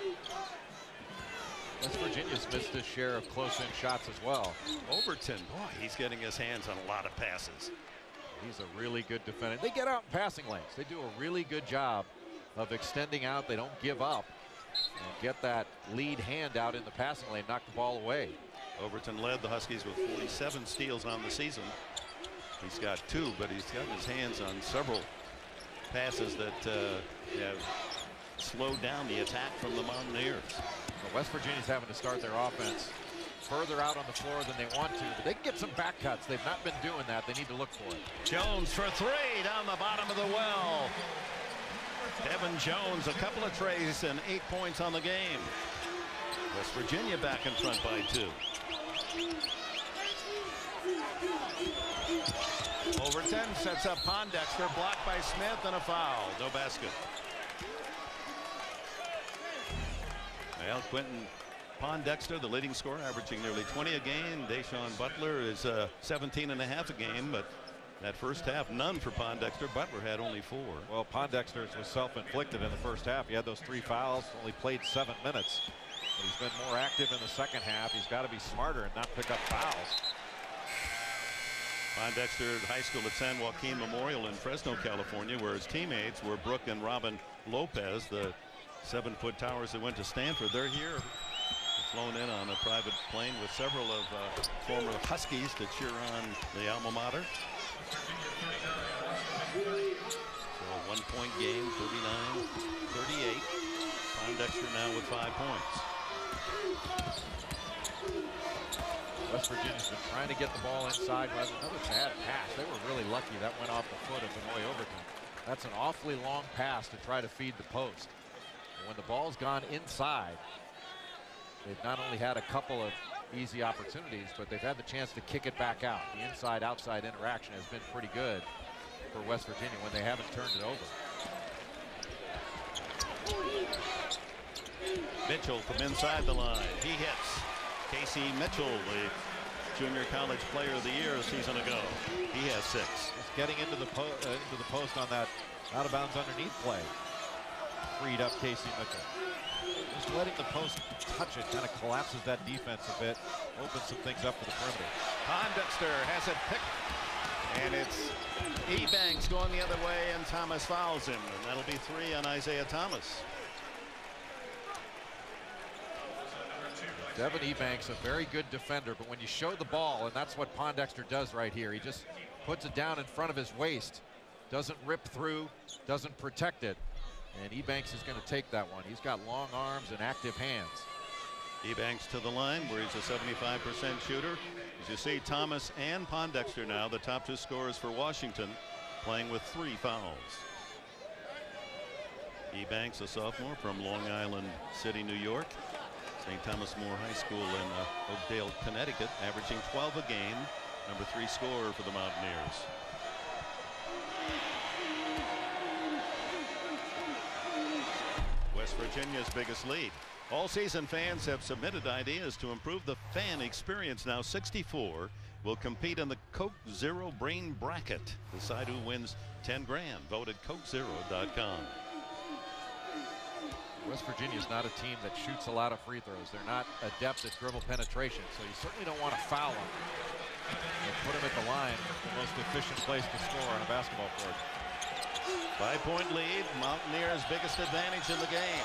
West Virginia's missed his share of close-in shots as well. Overton, boy, he's getting his hands on a lot of passes. He's a really good defender. They get out in passing lanes. They do a really good job of extending out. They don't give up and get that lead hand out in the passing lane, knock the ball away. Overton led the Huskies with forty-seven steals on the season. He's got two, but he's got his hands on several passes that uh, have slowed down the attack from the Mountaineers. Well, West Virginia's having to start their offense further out on the floor than they want to, but they can get some back cuts. They've not been doing that. They need to look for it. Jones for three down the bottom of the well. Evan Jones, a couple of trays and eight points on the game. West Virginia back in front by two. Overton sets up Pondexter, blocked by Smith, and a foul. No basket. Well, Quentin Pondexter, the leading scorer, averaging nearly twenty a game. Deshaun Butler is uh, seventeen and a half a game, but that first half, none for Pondexter. Butler had only four. Well, Pondexter's was self-inflicted in the first half. He had those three fouls, only played seven minutes. But he's been more active in the second half. He's got to be smarter and not pick up fouls. Pondexter high school at San Joaquin Memorial in Fresno, California, where his teammates were Brooke and Robin Lopez, the seven-foot towers that went to Stanford. They're here, flown in on a private plane with several of uh, former Huskies to cheer on the alma mater. So a one-point game, thirty-nine thirty-eight. Pondexter now with five points. West Virginia's been trying to get the ball inside. Well, another bad pass. They were really lucky that went off the foot of Benoit Overton. That's an awfully long pass to try to feed the post. And when the ball's gone inside, they've not only had a couple of easy opportunities, but they've had the chance to kick it back out. The inside-outside interaction has been pretty good for West Virginia when they haven't turned it over. Mitchell from inside the line. He hits. Casey Mitchell, the junior college player of the year a season ago. He has six. Just getting into the, po uh, into the post on that out-of-bounds underneath play. Freed up Casey Mitchell. Just letting the post touch it kind of collapses that defense a bit, opens some things up for the perimeter. Pondexter has it picked, and it's Ebanks going the other way, and Thomas fouls him, and that'll be three on Isaiah Thomas. Devin Ebanks, a very good defender, but when you show the ball, and that's what Pondexter does right here, he just puts it down in front of his waist, doesn't rip through, doesn't protect it. And Ebanks is going to take that one. He's got long arms and active hands. Ebanks to the line where he's a seventy-five percent shooter. As you see, Thomas and Pondexter now the top two scorers for Washington. playing with three fouls. Ebanks, a sophomore from Long Island City, New York. Saint Thomas More High School in uh, Oakdale, Connecticut, averaging twelve a game. Number three scorer for the Mountaineers. West Virginia's biggest lead. All season fans have submitted ideas to improve the fan experience. Now sixty-four will compete in the Coke Zero Brain Bracket. Decide who wins ten grand. Vote at Coke Zero dot com. West Virginia is not a team that shoots a lot of free throws. They're not adept at dribble penetration, so you certainly don't want to foul them. You put them at the line, the most efficient place to score on a basketball court. Five-point lead, Mountaineers' biggest advantage in the game.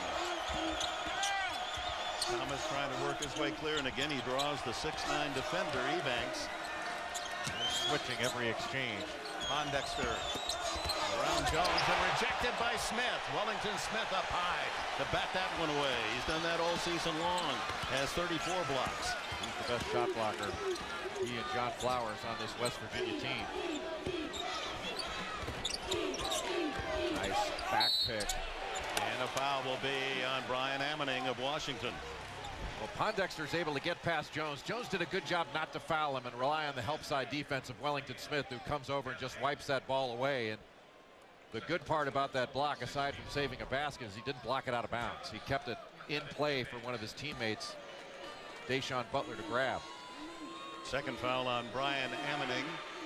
Thomas trying to work his way clear, and again he draws the six nine defender, Ebanks. They're switching every exchange. Pondexter around Jones and rejected by Smith. Wellington Smith up high to bat that one away. He's done that all season long. Has thirty-four blocks. He's the best shot blocker. He and John Flowers on this West Virginia team. Nice back pick. And a foul will be on Brian Ammoning of Washington. Well, Pondexter's able to get past Jones. Jones did a good job not to foul him and rely on the help side defense of Wellington Smith, who comes over and just wipes that ball away. And the good part about that block, aside from saving a basket, is he didn't block it out of bounds. He kept it in play for one of his teammates, Deshaun Butler, to grab. Second foul on Brian Ammoning.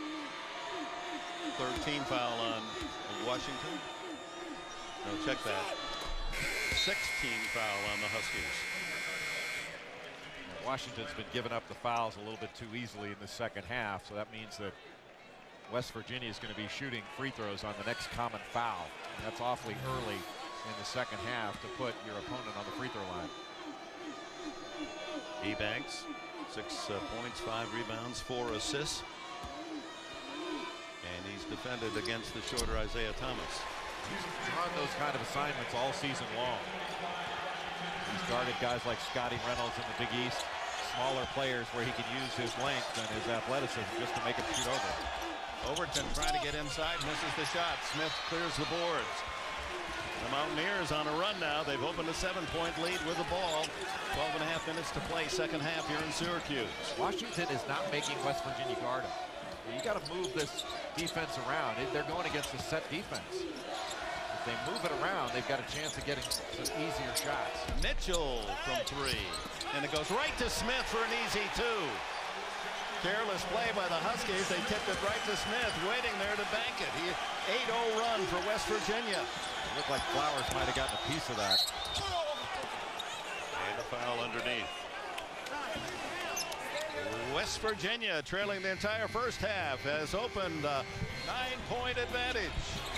thirteen foul on Washington. No, check that. sixteen foul on the Huskies. Washington's been giving up the fouls a little bit too easily in the second half, so that means that West Virginia is going to be shooting free throws on the next common foul. And that's awfully early in the second half to put your opponent on the free throw line. Ebanks, six uh, points, five rebounds, four assists. And he's defended against the shorter Isaiah Thomas. He's drawn those kind of assignments all season long. He's guarded guys like Scotty Reynolds in the Big East, smaller players where he can use his length and his athleticism just to make him shoot over. Overton trying to get inside, misses the shot. Smith clears the boards. The Mountaineers on a run now. They've opened a seven-point lead with the ball. twelve and a half minutes to play, second half here in Syracuse. Washington is not making West Virginia guard him. You got to move this defense around. They're going against a set defense. If they move it around, they've got a chance of getting some easier shots. Mitchell from three. And it goes right to Smith for an easy two. Careless play by the Huskies. They tipped it right to Smith, waiting there to bank it. eight oh run for West Virginia. It looked like Flowers might have gotten a piece of that. And a foul underneath. West Virginia, trailing the entire first half, has opened a nine-point advantage.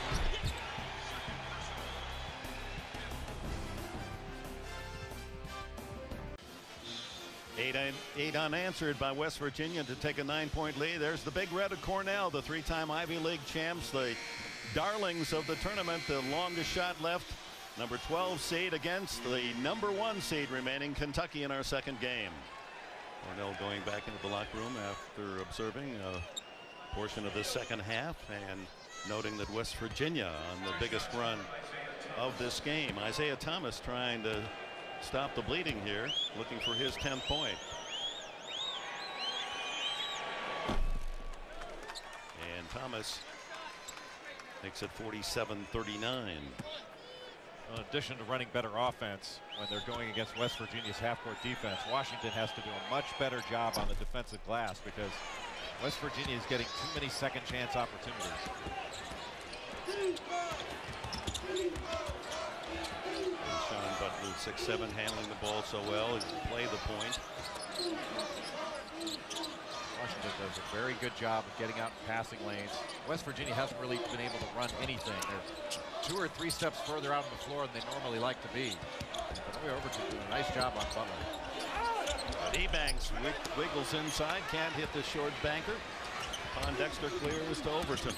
Eight, eight unanswered by West Virginia to take a nine-point lead. There's the Big Red of Cornell, the three-time Ivy League champs, the darlings of the tournament, the longest shot left. Number twelve seed against the number one seed remaining, Kentucky, in our second game. Cornell going back into the locker room after observing a portion of the second half and noting that West Virginia on the biggest run of this game. Isaiah Thomas trying to stop the bleeding here, looking for his tenth point. And Thomas makes it forty-seven thirty-nine. In addition to running better offense when they're going against West Virginia's half-court defense, Washington has to do a much better job on the defensive glass because West Virginia is getting too many second chance opportunities. Sean Butler, six seven, handling the ball so well. He can play the point. Washington does a very good job of getting out in passing lanes. West Virginia hasn't really been able to run anything. They're two or three steps further out on the floor than they normally like to be. But Overton doing a nice job on Butler. But Ebanks wiggles inside, can't hit the short banker. Pondexter clears to Overton.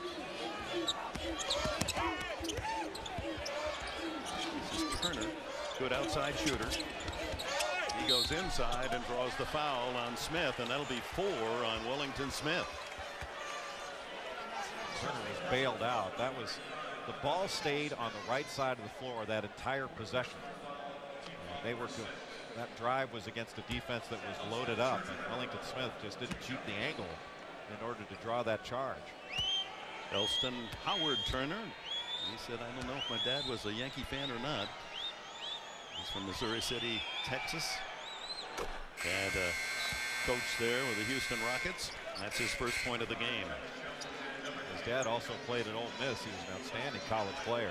This is Turner, good outside shooter. He goes inside and draws the foul on Smith, and that'll be four on Wellington Smith. Turner was bailed out. That was, the ball stayed on the right side of the floor that entire possession. And they were good. That drive was against a defense that was loaded up, and Wellington Smith just didn't shoot the angle in order to draw that charge. Elston Howard Turner. He said, I don't know if my dad was a Yankee fan or not. He's from Missouri City, Texas. Had a coach there with the Houston Rockets. That's his first point of the game. His dad also played at Ole Miss. He was an outstanding college player.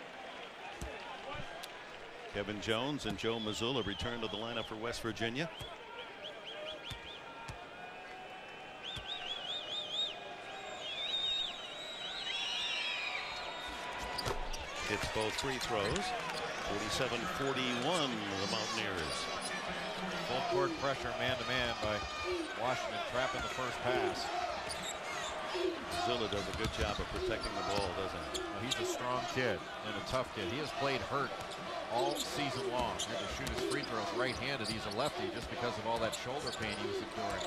Kevin Jones and Joe Mazzulla return to the lineup for West Virginia. Hits both free throws. forty-seven forty-one the Mountaineers. Full court pressure man-to-man by Washington, trapping the first pass. Zilla does a good job of protecting the ball, doesn't he? Well, he's a strong kid and a tough kid. He has played hurt all season long. He had to shoot his free throws right-handed. He's a lefty just because of all that shoulder pain he was enduring.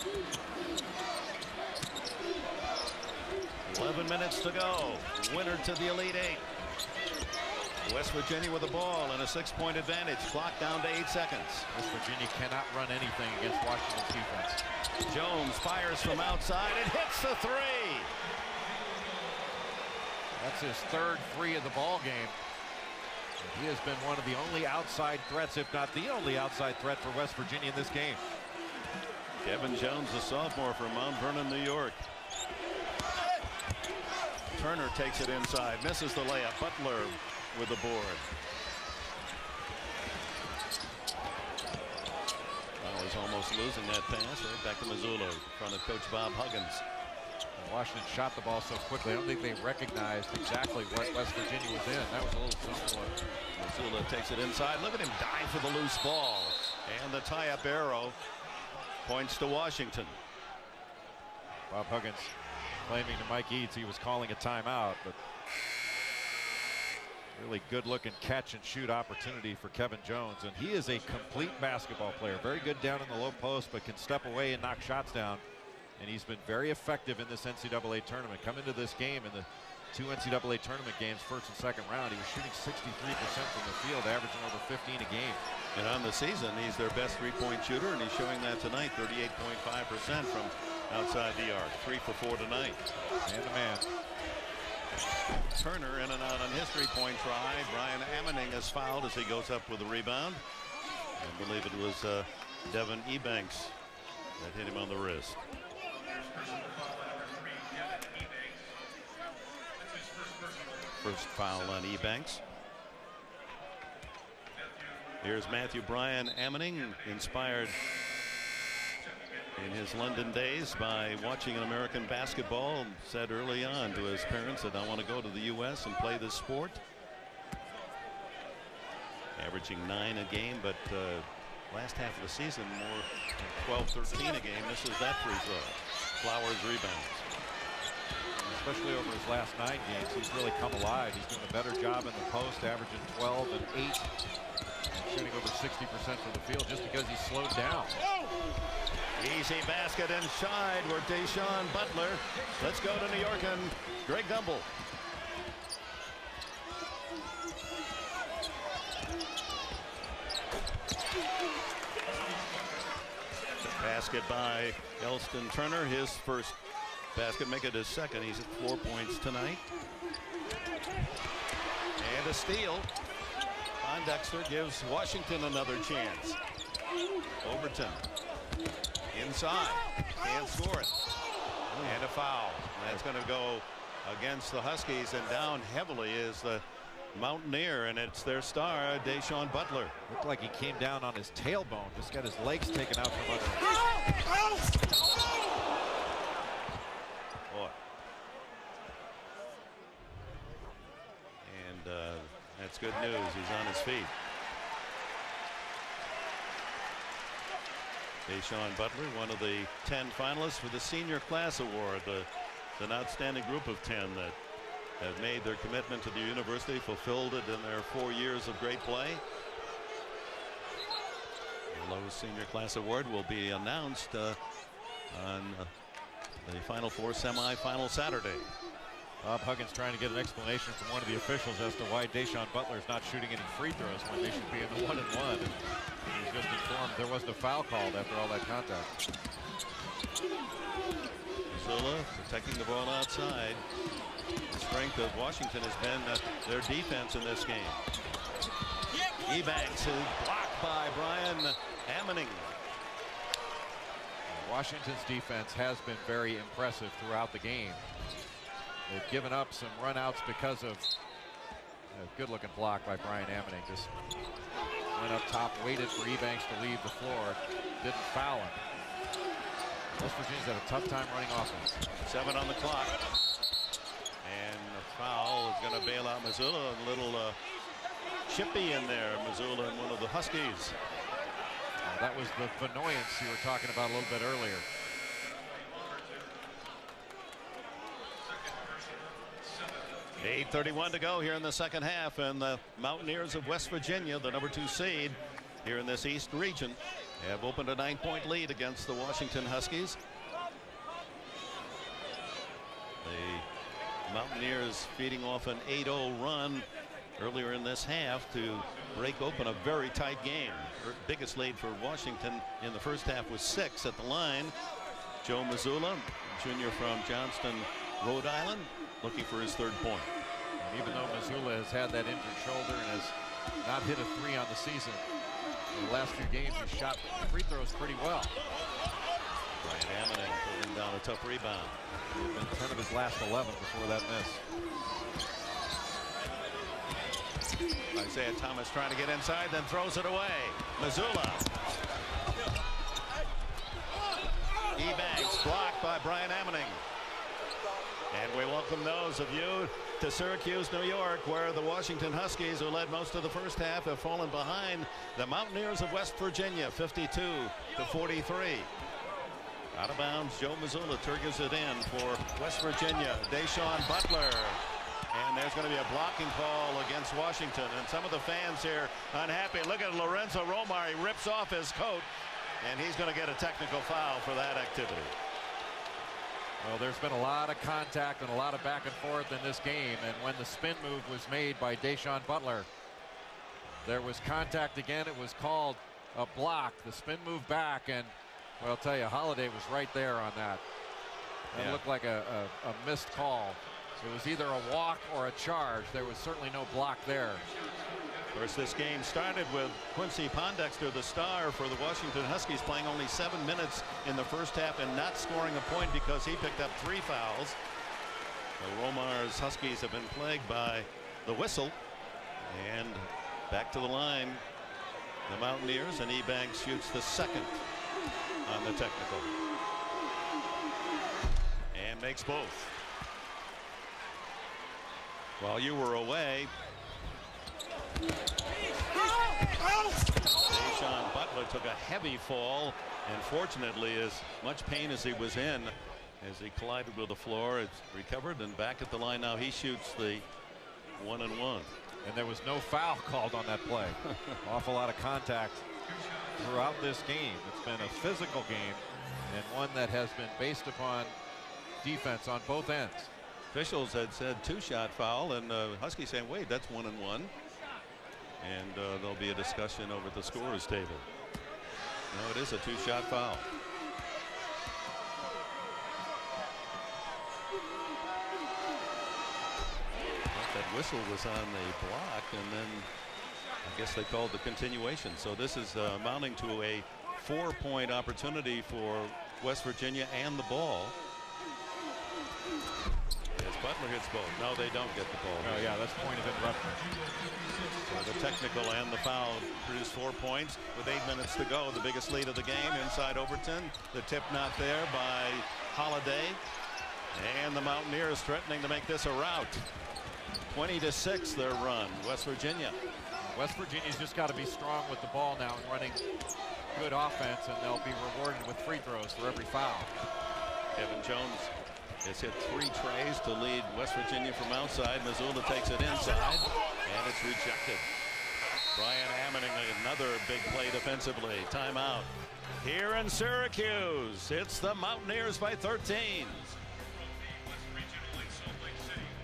eleven minutes to go. Winner to the Elite Eight. West Virginia with the ball and a six-point advantage. Clock down to eight seconds. West Virginia cannot run anything against Washington's defense. Jones fires from outside and hits the three. That's his third three of the ball game. He has been one of the only outside threats, if not the only outside threat for West Virginia in this game. Kevin Jones, the sophomore from Mount Vernon, New York. Turner takes it inside, misses the layup. Butler with the board. Well, he's almost losing that pass. Right back to Mazzulla in front of Coach Bob Huggins. And Washington shot the ball so quickly. I don't think they recognized exactly what West Virginia was in. That was a little simple. Mazzulla takes it inside. Look at him dive for the loose ball. And the tie-up arrow points to Washington. Bob Huggins claiming to Mike Eads he was calling a timeout, but really good looking catch and shoot opportunity for Kevin Jones, and he is a complete basketball player. Very good down in the low post, but can step away and knock shots down, and he's been very effective in this N C double A tournament. Come into this game in the two N C double A tournament games, first and second round, he was shooting sixty-three percent from the field, averaging over fifteen a game. And on the season, he's their best three-point shooter, and he's showing that tonight, thirty-eight point five percent from outside the arc. Three for four tonight. Man to man. Turner in and out on his three-point try. Brian Ammoning is fouled as he goes up with the rebound. I believe it was uh, Devin Ebanks that hit him on the wrist. First foul on Ebanks. Here's Matthew Brian Ammoning, inspired in his London days by watching an American basketball, said early on to his parents that I want to go to the U S and play this sport. Averaging nine a game, but uh, last half of the season more twelve thirteen a game. This is that free throw. Flowers rebounds. Especially over his last nine games, he's really come alive. He's doing a better job in the post, averaging twelve and eight, and shooting over sixty percent from the field just because he's slowed down. Easy basket inside where Deshaun Butler. Let's go to New York and Greg Gumbel. Basket by Elston Turner, his first basket, make it his second. He's at four points tonight. And a steal. Pondexter gives Washington another chance. Overton. Inside. Can't score it. And a foul. That's going to go against the Huskies, and down heavily is the Mountaineer, and it's their star, Deshaun Butler. Looked like he came down on his tailbone, just got his legs taken out from under him. Boy. And uh, that's good news. He's on his feet. Deshaun Butler, one of the ten finalists for the Senior Class Award. The, it's an outstanding group of ten that have made their commitment to the university, fulfilled it in their four years of great play. The Lowe's Senior Class Award will be announced uh, on uh, the Final Four semifinal Saturday. Bob Huggins trying to get an explanation from one of the officials as to why Deshaun Butler is not shooting any free throws when they should be in the one and one. And he was just informed there wasn't a foul called after all that contact. Zula protecting the ball outside. The strength of Washington has been uh, their defense in this game. Ebanks is blocked by Brian Ammoning. Washington's defense has been very impressive throughout the game. They've given up some runouts because of a good-looking block by Brian Ammoning. Just went up top, waited for Ebanks to leave the floor, didn't foul him. West Virginia's had a tough time running offense. Seven on the clock. And the foul is going to bail out Missoula. A little uh, chippy in there, Missoula and one of the Huskies. Uh, that was the annoyance you were talking about a little bit earlier. eight thirty-one to go here in the second half, and the Mountaineers of West Virginia, the number two seed here in this East region, have opened a nine-point lead against the Washington Huskies. The Mountaineers feeding off an eight oh run earlier in this half to break open a very tight game. Their biggest lead for Washington in the first half was six at the line. Joe Missoula, junior from Johnston, Rhode Island, looking for his third point. And even though Missoula has had that injured shoulder and has not hit a three on the season, in the last few games he shot free throws pretty well. Brian Ammoning pulling down a tough rebound. He's been ten of his last eleven before that miss. Isaiah Thomas trying to get inside, then throws it away. Missoula. Ebanks blocked by Brian Ammoning. And we welcome those of you to Syracuse, New York, where the Washington Huskies, who led most of the first half, have fallen behind the Mountaineers of West Virginia, fifty-two to forty-three. Out of bounds, Joe Missoula turgors it in for West Virginia. Deshaun Butler. And there's going to be a blocking call against Washington. And some of the fans here unhappy. Look at Lorenzo Romar. He rips off his coat, and he's going to get a technical foul for that activity. Well, there's been a lot of contact and a lot of back and forth in this game, and when the spin move was made by Deshaun Butler, there was contact again. It was called a block. The spin move back, and well, I'll tell you, Holiday was right there on that. It Yeah. looked like a, a, a missed call. It was either a walk or a charge. There was certainly no block there. Of course, this game started with Quincy Pondexter, the star for the Washington Huskies, playing only seven minutes in the first half and not scoring a point because he picked up three fouls. The Romar's Huskies have been plagued by the whistle. And back to the line, the Mountaineers, and Ebanks shoots the second on the technical. And makes both. While you were away, Deshaun Butler took a heavy fall, and fortunately, as much pain as he was in, as he collided with the floor, it's recovered and back at the line now. He shoots the one and one. And there was no foul called on that play. Awful lot of contact throughout this game. It's been a physical game and one that has been based upon defense on both ends. Officials had said two-shot foul, and uh, Husky saying, wait, that's one and one. And uh, there'll be a discussion over the scorer's table. No, it is a two-shot foul. That whistle was on the block, and then I guess they called the continuation. So this is uh, amounting to a four-point opportunity for West Virginia and the ball. As Butler hits both. No, they don't get the ball. Oh, yeah, that's point of interruption. So the technical and the foul produce four points with eight minutes to go. The biggest lead of the game inside Overton. The tip not there by Holiday. And the Mountaineers threatening to make this a rout. twenty to six their run. West Virginia. West Virginia's just got to be strong with the ball now and running good offense, and they'll be rewarded with free throws for every foul. Kevin Jones has hit three trays to lead West Virginia from outside. Missoula takes it inside, and it's rejected. Brian Ammoning, another big play defensively. Timeout. Here in Syracuse, it's the Mountaineers by thirteen.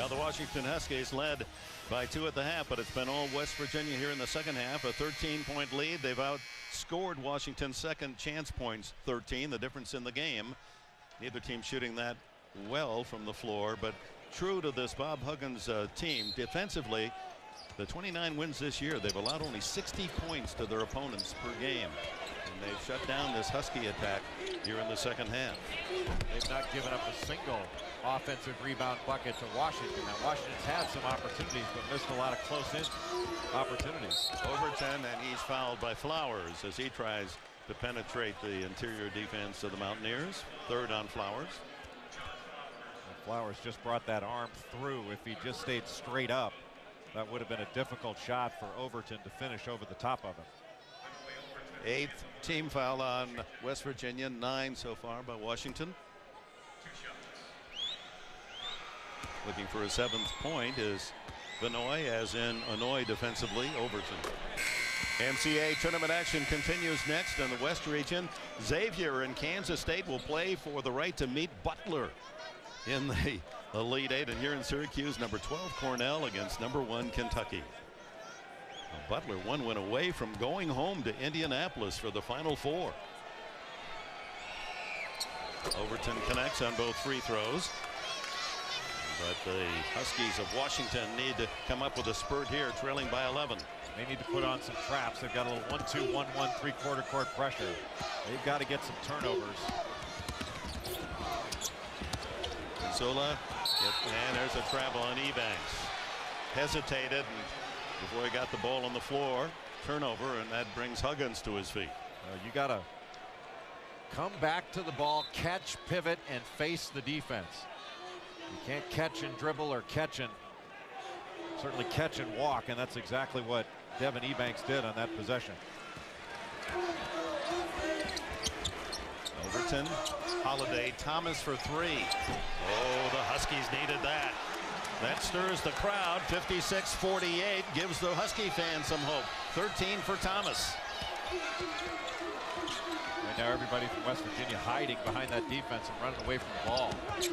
Now the Washington Huskies led by two at the half, but it's been all West Virginia here in the second half. A thirteen point lead. They've outscored Washington's second chance points thirteen. The difference in the game. Neither team shooting that well from the floor, but true to this Bob Huggins uh, team defensively, the twenty-nine wins this year, they've allowed only sixty points to their opponents per game. And they've shut down this Husky attack here in the second half. They've not given up a single offensive rebound bucket to Washington. Now Washington's had some opportunities but missed a lot of close-in opportunities. Overton, and he's fouled by Flowers as he tries to penetrate the interior defense of the Mountaineers. Third on Flowers. And Flowers just brought that arm through. If he just stayed straight up, that would have been a difficult shot for Overton to finish over the top of him. Eighth team foul on West Virginia, nine so far by Washington. Looking for a seventh point is Vinoy, as in Anoy defensively. Overton. N C A A tournament action continues next in the West region. Xavier and Kansas State will play for the right to meet Butler in the Elite Eight. And here in Syracuse, number twelve Cornell against number one Kentucky. Well, Butler one win away from going home to Indianapolis for the Final Four. Overton connects on both free throws. But the Huskies of Washington need to come up with a spurt here, trailing by eleven. They need to put on some traps. They've got a little one two one one three quarter court pressure. They've got to get some turnovers. Zola, and there's a travel on Ebanks. Hesitated and before he got the ball on the floor. Turnover, and that brings Huggins to his feet. Uh, you got to come back to the ball, catch, pivot, and face the defense. You can't catch and dribble or catch and certainly catch and walk, and that's exactly what Devin Ebanks did on that possession. Overton, Holiday, Thomas for three. Oh, the Huskies needed that. That stirs the crowd. fifty-six forty-eight gives the Husky fans some hope. thirteen for Thomas. Right now everybody from West Virginia hiding behind that defense and running away from the ball.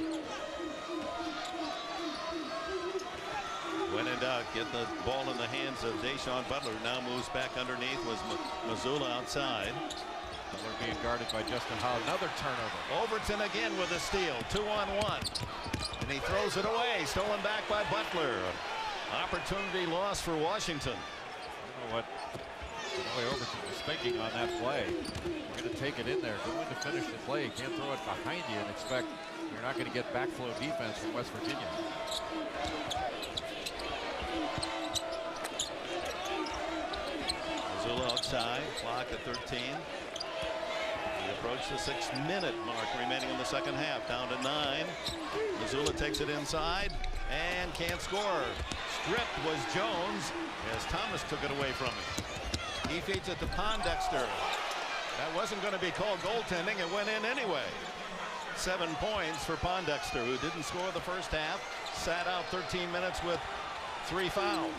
When in doubt, get the ball in the hands of Deshaun Butler. Now moves back underneath. Was Mazzulla outside. Butler being guarded by Justin Howell. Another turnover. Overton again with a steal. Two on one. And he throws it away. Stolen back by Butler. Opportunity lost for Washington. I don't know what the way Overton was thinking on that play. You're going to take it in there. Going to finish the play. You can't throw it behind you and expect you're not going to get backflow defense from West Virginia. Mazzulla outside, clock at thirteen. He approached the six minute mark remaining in the second half, down to nine. Mazzulla takes it inside and can't score. Stripped was Jones as Thomas took it away from him. He feeds it to Pondexter. That wasn't going to be called goaltending. It went in anyway. Seven points for Pondexter, who didn't score the first half, sat out thirteen minutes with three fouls.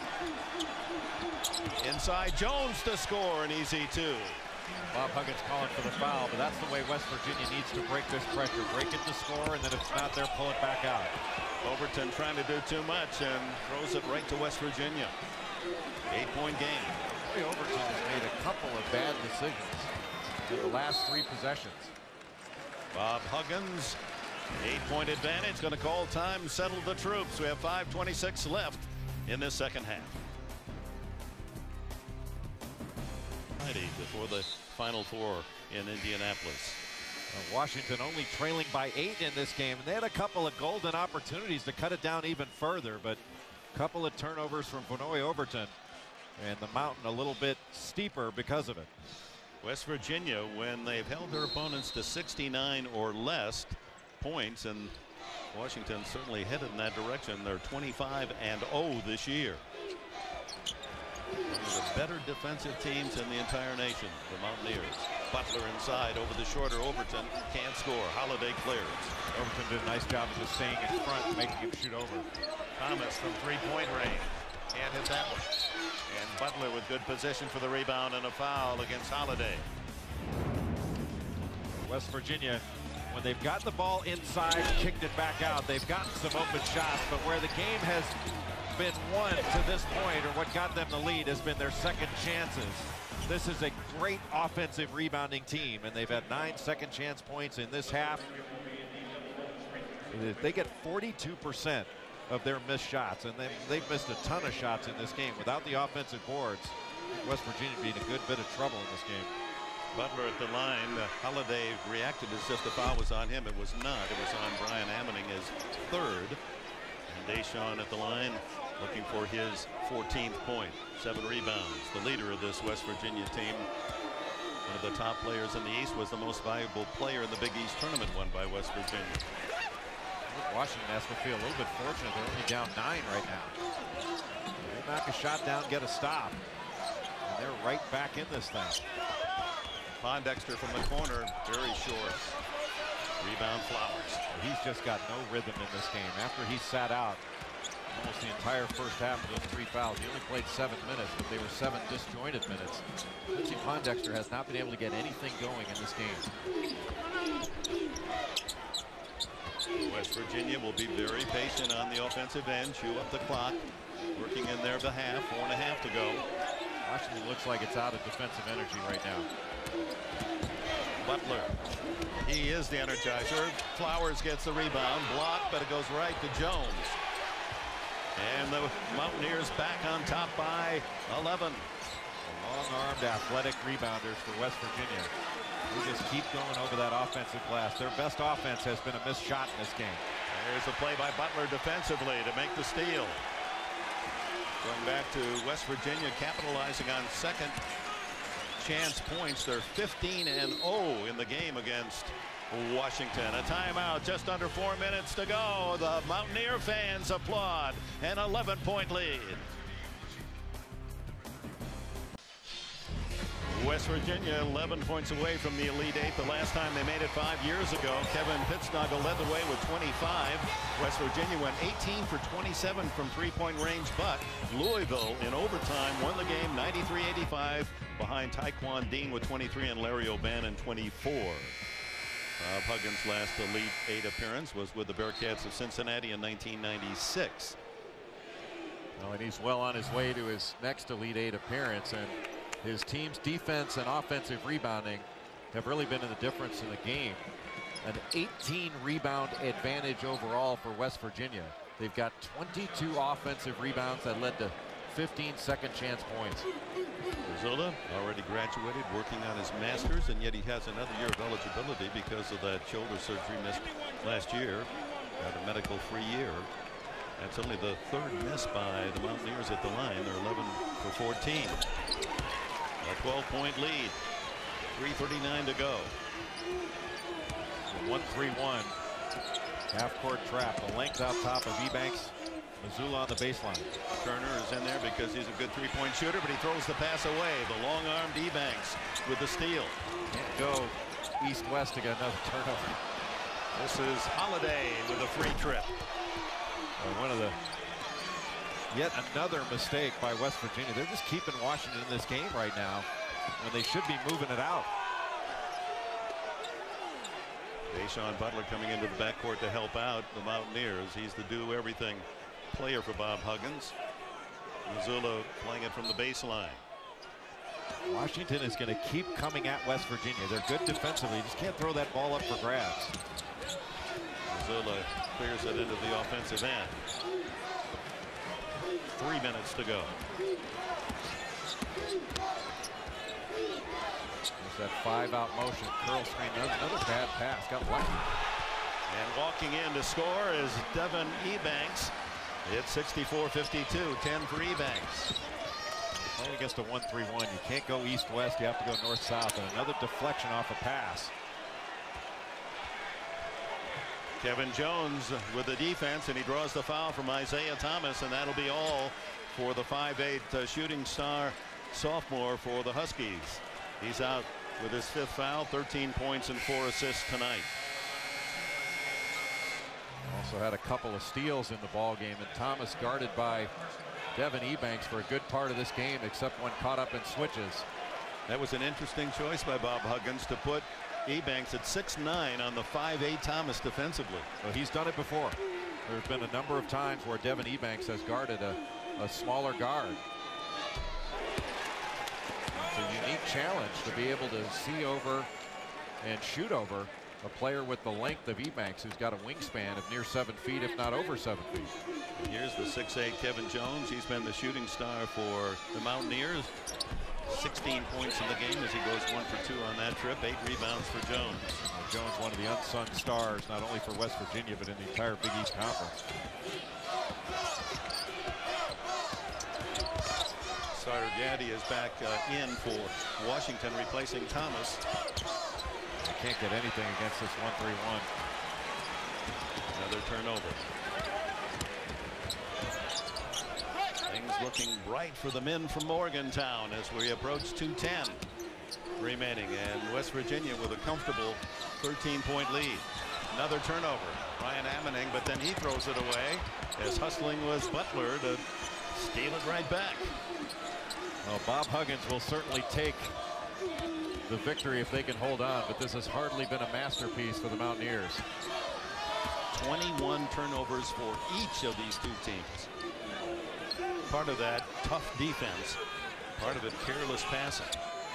Inside Jones to score, an easy two. Bob Huggins calling for the foul, but that's the way West Virginia needs to break this pressure. Break it to score, and then if it's not there, pull it back out. Overton trying to do too much and throws it right to West Virginia. Eight point game. Boy, Overton has made a couple of bad decisions in the last three possessions. Bob Huggins, eight point advantage, going to call time, settle the troops. We have five twenty-six left in this second half. Before the Final Four in Indianapolis. Well, Washington only trailing by eight in this game, and they had a couple of golden opportunities to cut it down even further, but a couple of turnovers from Vinoy Overton, and the mountain a little bit steeper because of it. West Virginia, when they've held their opponents to sixty-nine or less points, and Washington certainly headed in that direction. They're twenty-five and oh this year. One of the better defensive teams in the entire nation, the Mountaineers. Butler inside over the shorter Overton, can't score. Holiday clears. Overton did a nice job of just staying in front and making him shoot over. Thomas from three-point range, can't hit that one. And Butler with good position for the rebound and a foul against Holiday. West Virginia When they've got the ball inside, kicked it back out, they've gotten some open shots, but where the game has been won to this point, or what got them the lead, has been their second chances. This is a great offensive rebounding team, and they've had nine second chance points in this half. They get forty-two percent of their missed shots, and they, they've missed a ton of shots in this game. Without the offensive boards, West Virginia being a good bit of trouble in this game. Butler at the line. Uh, Holiday reacted as if the foul was on him. It was not. It was on Brian Ammoning, his third. And Deshaun at the line looking for his fourteenth point. Seven rebounds. The leader of this West Virginia team. One of the top players in the East, was the most valuable player in the Big East tournament won by West Virginia. Washington has to feel a little bit fortunate. They're only down nine right now. They knock a shot down, get a stop. And they're right back in this thing. Pondexter from the corner, very short. Rebound Flowers. He's just got no rhythm in this game. After he sat out almost the entire first half of those three fouls, he only played seven minutes, but they were seven disjointed minutes. Lindsey Pondexter has not been able to get anything going in this game. West Virginia will be very patient on the offensive end, chew up the clock, working in their behalf. Four and a half to go. Washington looks like it's out of defensive energy right now. Butler, he is the energizer. Flowers gets the rebound, blocked, but it goes right to Jones. And the Mountaineers back on top by eleven. Long-armed athletic rebounders for West Virginia. They just keep going over that offensive glass. Their best offense has been a missed shot in this game. There's a play by Butler defensively to make the steal. Going back to West Virginia capitalizing on second chance points. They're fifteen and oh in the game against Washington. A timeout, just under four minutes to go. The Mountaineer fans applaud. An eleven point lead. West Virginia eleven points away from the Elite Eight. The last time they made it five years ago. Kevin Pittsnoggle led the way with twenty-five. West Virginia went eighteen for twenty-seven from three-point range, but Louisville in overtime won the game ninety-three eighty-five behind Taekwon Dean with twenty-three and Larry O'Bannon twenty-four. Bob Huggins' last Elite Eight appearance was with the Bearcats of Cincinnati in nineteen ninety-six. Well, and he's well on his way to his next Elite Eight appearance, and his team's defense and offensive rebounding have really been in the difference in the game. An eighteen rebound advantage overall for West Virginia. They've got twenty-two offensive rebounds that led to fifteen second chance points. Zola already graduated, working on his master's, and yet he has another year of eligibility because of that shoulder surgery missed last year. Got a medical free year. That's only the third miss by the Mountaineers at the line. They're eleven for fourteen. A twelve point lead. three thirty-nine to go. one three one. Half court trap. The length out top of Ebanks. Missoula on the baseline. Turner is in there because he's a good three-point shooter, but he throws the pass away. The long-armed Ebanks with the steal. Can't go east-west to get another turnover. This is Holiday with a free trip. Uh, one of the yet another mistake by West Virginia. They're just keeping Washington in this game right now when they should be moving it out. Deshaun Butler coming into the backcourt to help out the Mountaineers. He's the do-everything player for Bob Huggins. Missoula playing it from the baseline. Washington is going to keep coming at West Virginia. They're good defensively. You just can't throw that ball up for grabs. Missoula clears it into the offensive end. Three minutes to go. There's that five-out motion. Curl screen. Another bad pass. Got lucky. And walking in to score is Devin Ebanks. It's sixty-four fifty-two. ten for Ebanks. Playing against a one three one. You can't go east-west. You have to go north-south. And another deflection off a pass. Kevin Jones with the defense, and he draws the foul from Isaiah Thomas, and that'll be all for the five eight uh, shooting star sophomore for the Huskies. He's out with his fifth foul, thirteen points and four assists tonight. Also had a couple of steals in the ball game, and Thomas guarded by Devin Ebanks for a good part of this game, except when caught up in switches. That was an interesting choice by Bob Huggins to put Ebanks at six nine on the five eight Thomas defensively. Well, he's done it before. There's been a number of times where Devin Ebanks has guarded a, a smaller guard. It's a unique challenge to be able to see over and shoot over a player with the length of Ebanks, who's got a wingspan of near seven feet, if not over seven feet. And here's the six eight Kevin Jones. He's been the shooting star for the Mountaineers. sixteen points in the game as he goes one for two on that trip. Eight rebounds for Jones. Well, Jones, one of the unsung stars, not only for West Virginia, but in the entire Big East Conference. Starter Gaddy is back uh, in for Washington, replacing Thomas. They can't get anything against this one three one. Another turnover. Things looking bright for the men from Morgantown as we approach two ten remaining, and West Virginia with a comfortable thirteen point lead. Another turnover. Ryan Ammoning, but then he throws it away as hustling was Butler to steal it right back. Well, Bob Huggins will certainly take the victory if they can hold on, but this has hardly been a masterpiece for the Mountaineers. twenty-one turnovers for each of these two teams. Part of that tough defense, part of it careless passing.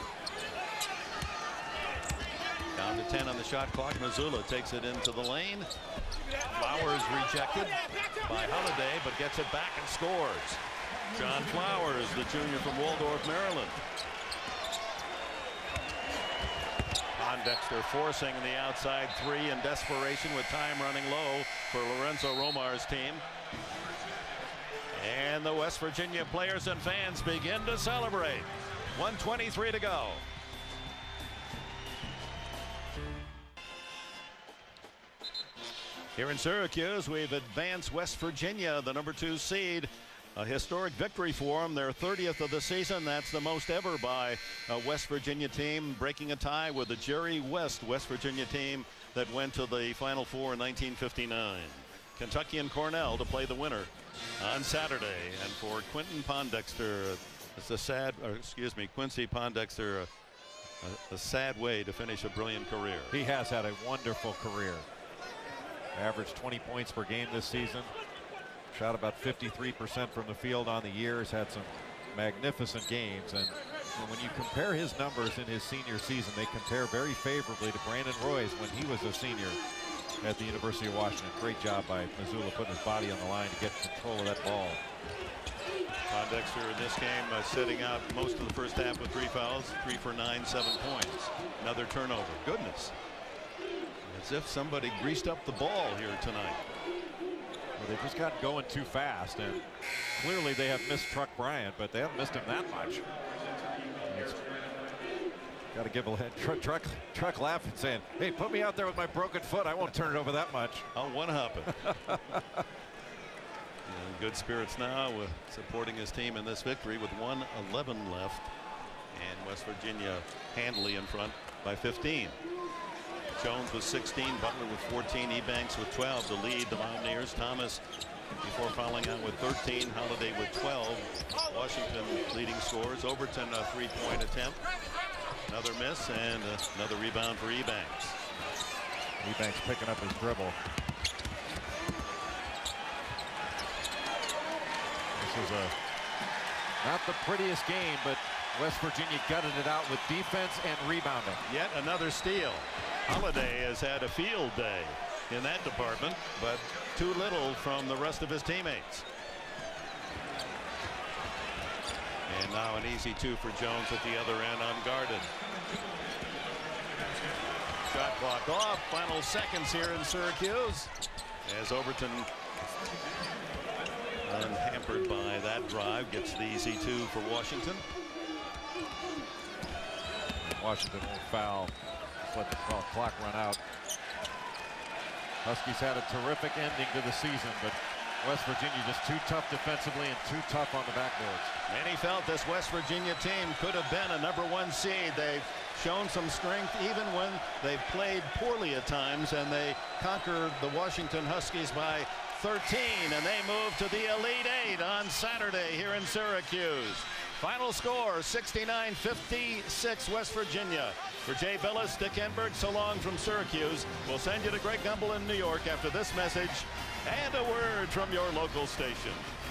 Down to ten on the shot clock. Missoula takes it into the lane. Flowers rejected by Holiday, but gets it back and scores. John Flowers, the junior from Waldorf, Maryland. Pondexter forcing the outside three in desperation with time running low for Lorenzo Romar's team. And the West Virginia players and fans begin to celebrate. one twenty-three to go. Here in Syracuse, we've advanced West Virginia, the number two seed. A historic victory for them, their thirtieth of the season. That's the most ever by a West Virginia team, breaking a tie with the Jerry West West Virginia team that went to the Final Four in nineteen fifty-nine. Kentucky and Cornell to play the winner on Saturday. And for Quentin Pondexter, it's a sad, or excuse me, Quincy Pondexter, a, a sad way to finish a brilliant career. He has had a wonderful career. Averaged twenty points per game this season. Shot about fifty-three percent from the field on the year. Has had some magnificent games. And when you compare his numbers in his senior season, they compare very favorably to Brandon Roy's when he was a senior at the University of Washington. Great job by Missoula putting his body on the line to get control of that ball. Pondexter in this game uh, sitting out most of the first half with three fouls, three for nine, seven points. Another turnover. Goodness. As if somebody greased up the ball here tonight. Well, they've just gotten going too fast, and clearly they have missed Truck Bryant, but they haven't missed him that much. Got to give a head. Truck, truck, truck laughing, saying, "Hey, put me out there with my broken foot. I won't turn it over that much." I'll one hop it. Yeah, good spirits now with supporting his team in this victory with one eleven left, and West Virginia handily in front by fifteen. Jones with sixteen, Butler with fourteen, Ebanks with twelve to lead the Mountaineers. Thomas before fouling out with thirteen, Holiday with twelve. Washington leading scores. Overton a three-point attempt. Another miss and uh, another rebound for Ebanks. Ebanks picking up his dribble. This is a not the prettiest game, but West Virginia gutted it out with defense and rebounding. Yet another steal. Holiday has had a field day in that department, but too little from the rest of his teammates. And now an easy two for Jones at the other end, unguarded. Shot clock off. Final seconds here in Syracuse as Overton, unhampered by that drive, gets the easy two for Washington. Washington won't foul. Just let the clock run out. Huskies had a terrific ending to the season, but West Virginia just too tough defensively and too tough on the backboards. Many felt this West Virginia team could have been a number one seed. They've shown some strength even when they've played poorly at times, and they conquered the Washington Huskies by thirteen, and they move to the Elite Eight on Saturday here in Syracuse. Final score, sixty-nine fifty-six, West Virginia. For Jay Billis, Dick Enberg, so long from Syracuse. We'll send you to Greg Gumbel in New York after this message and a word from your local station.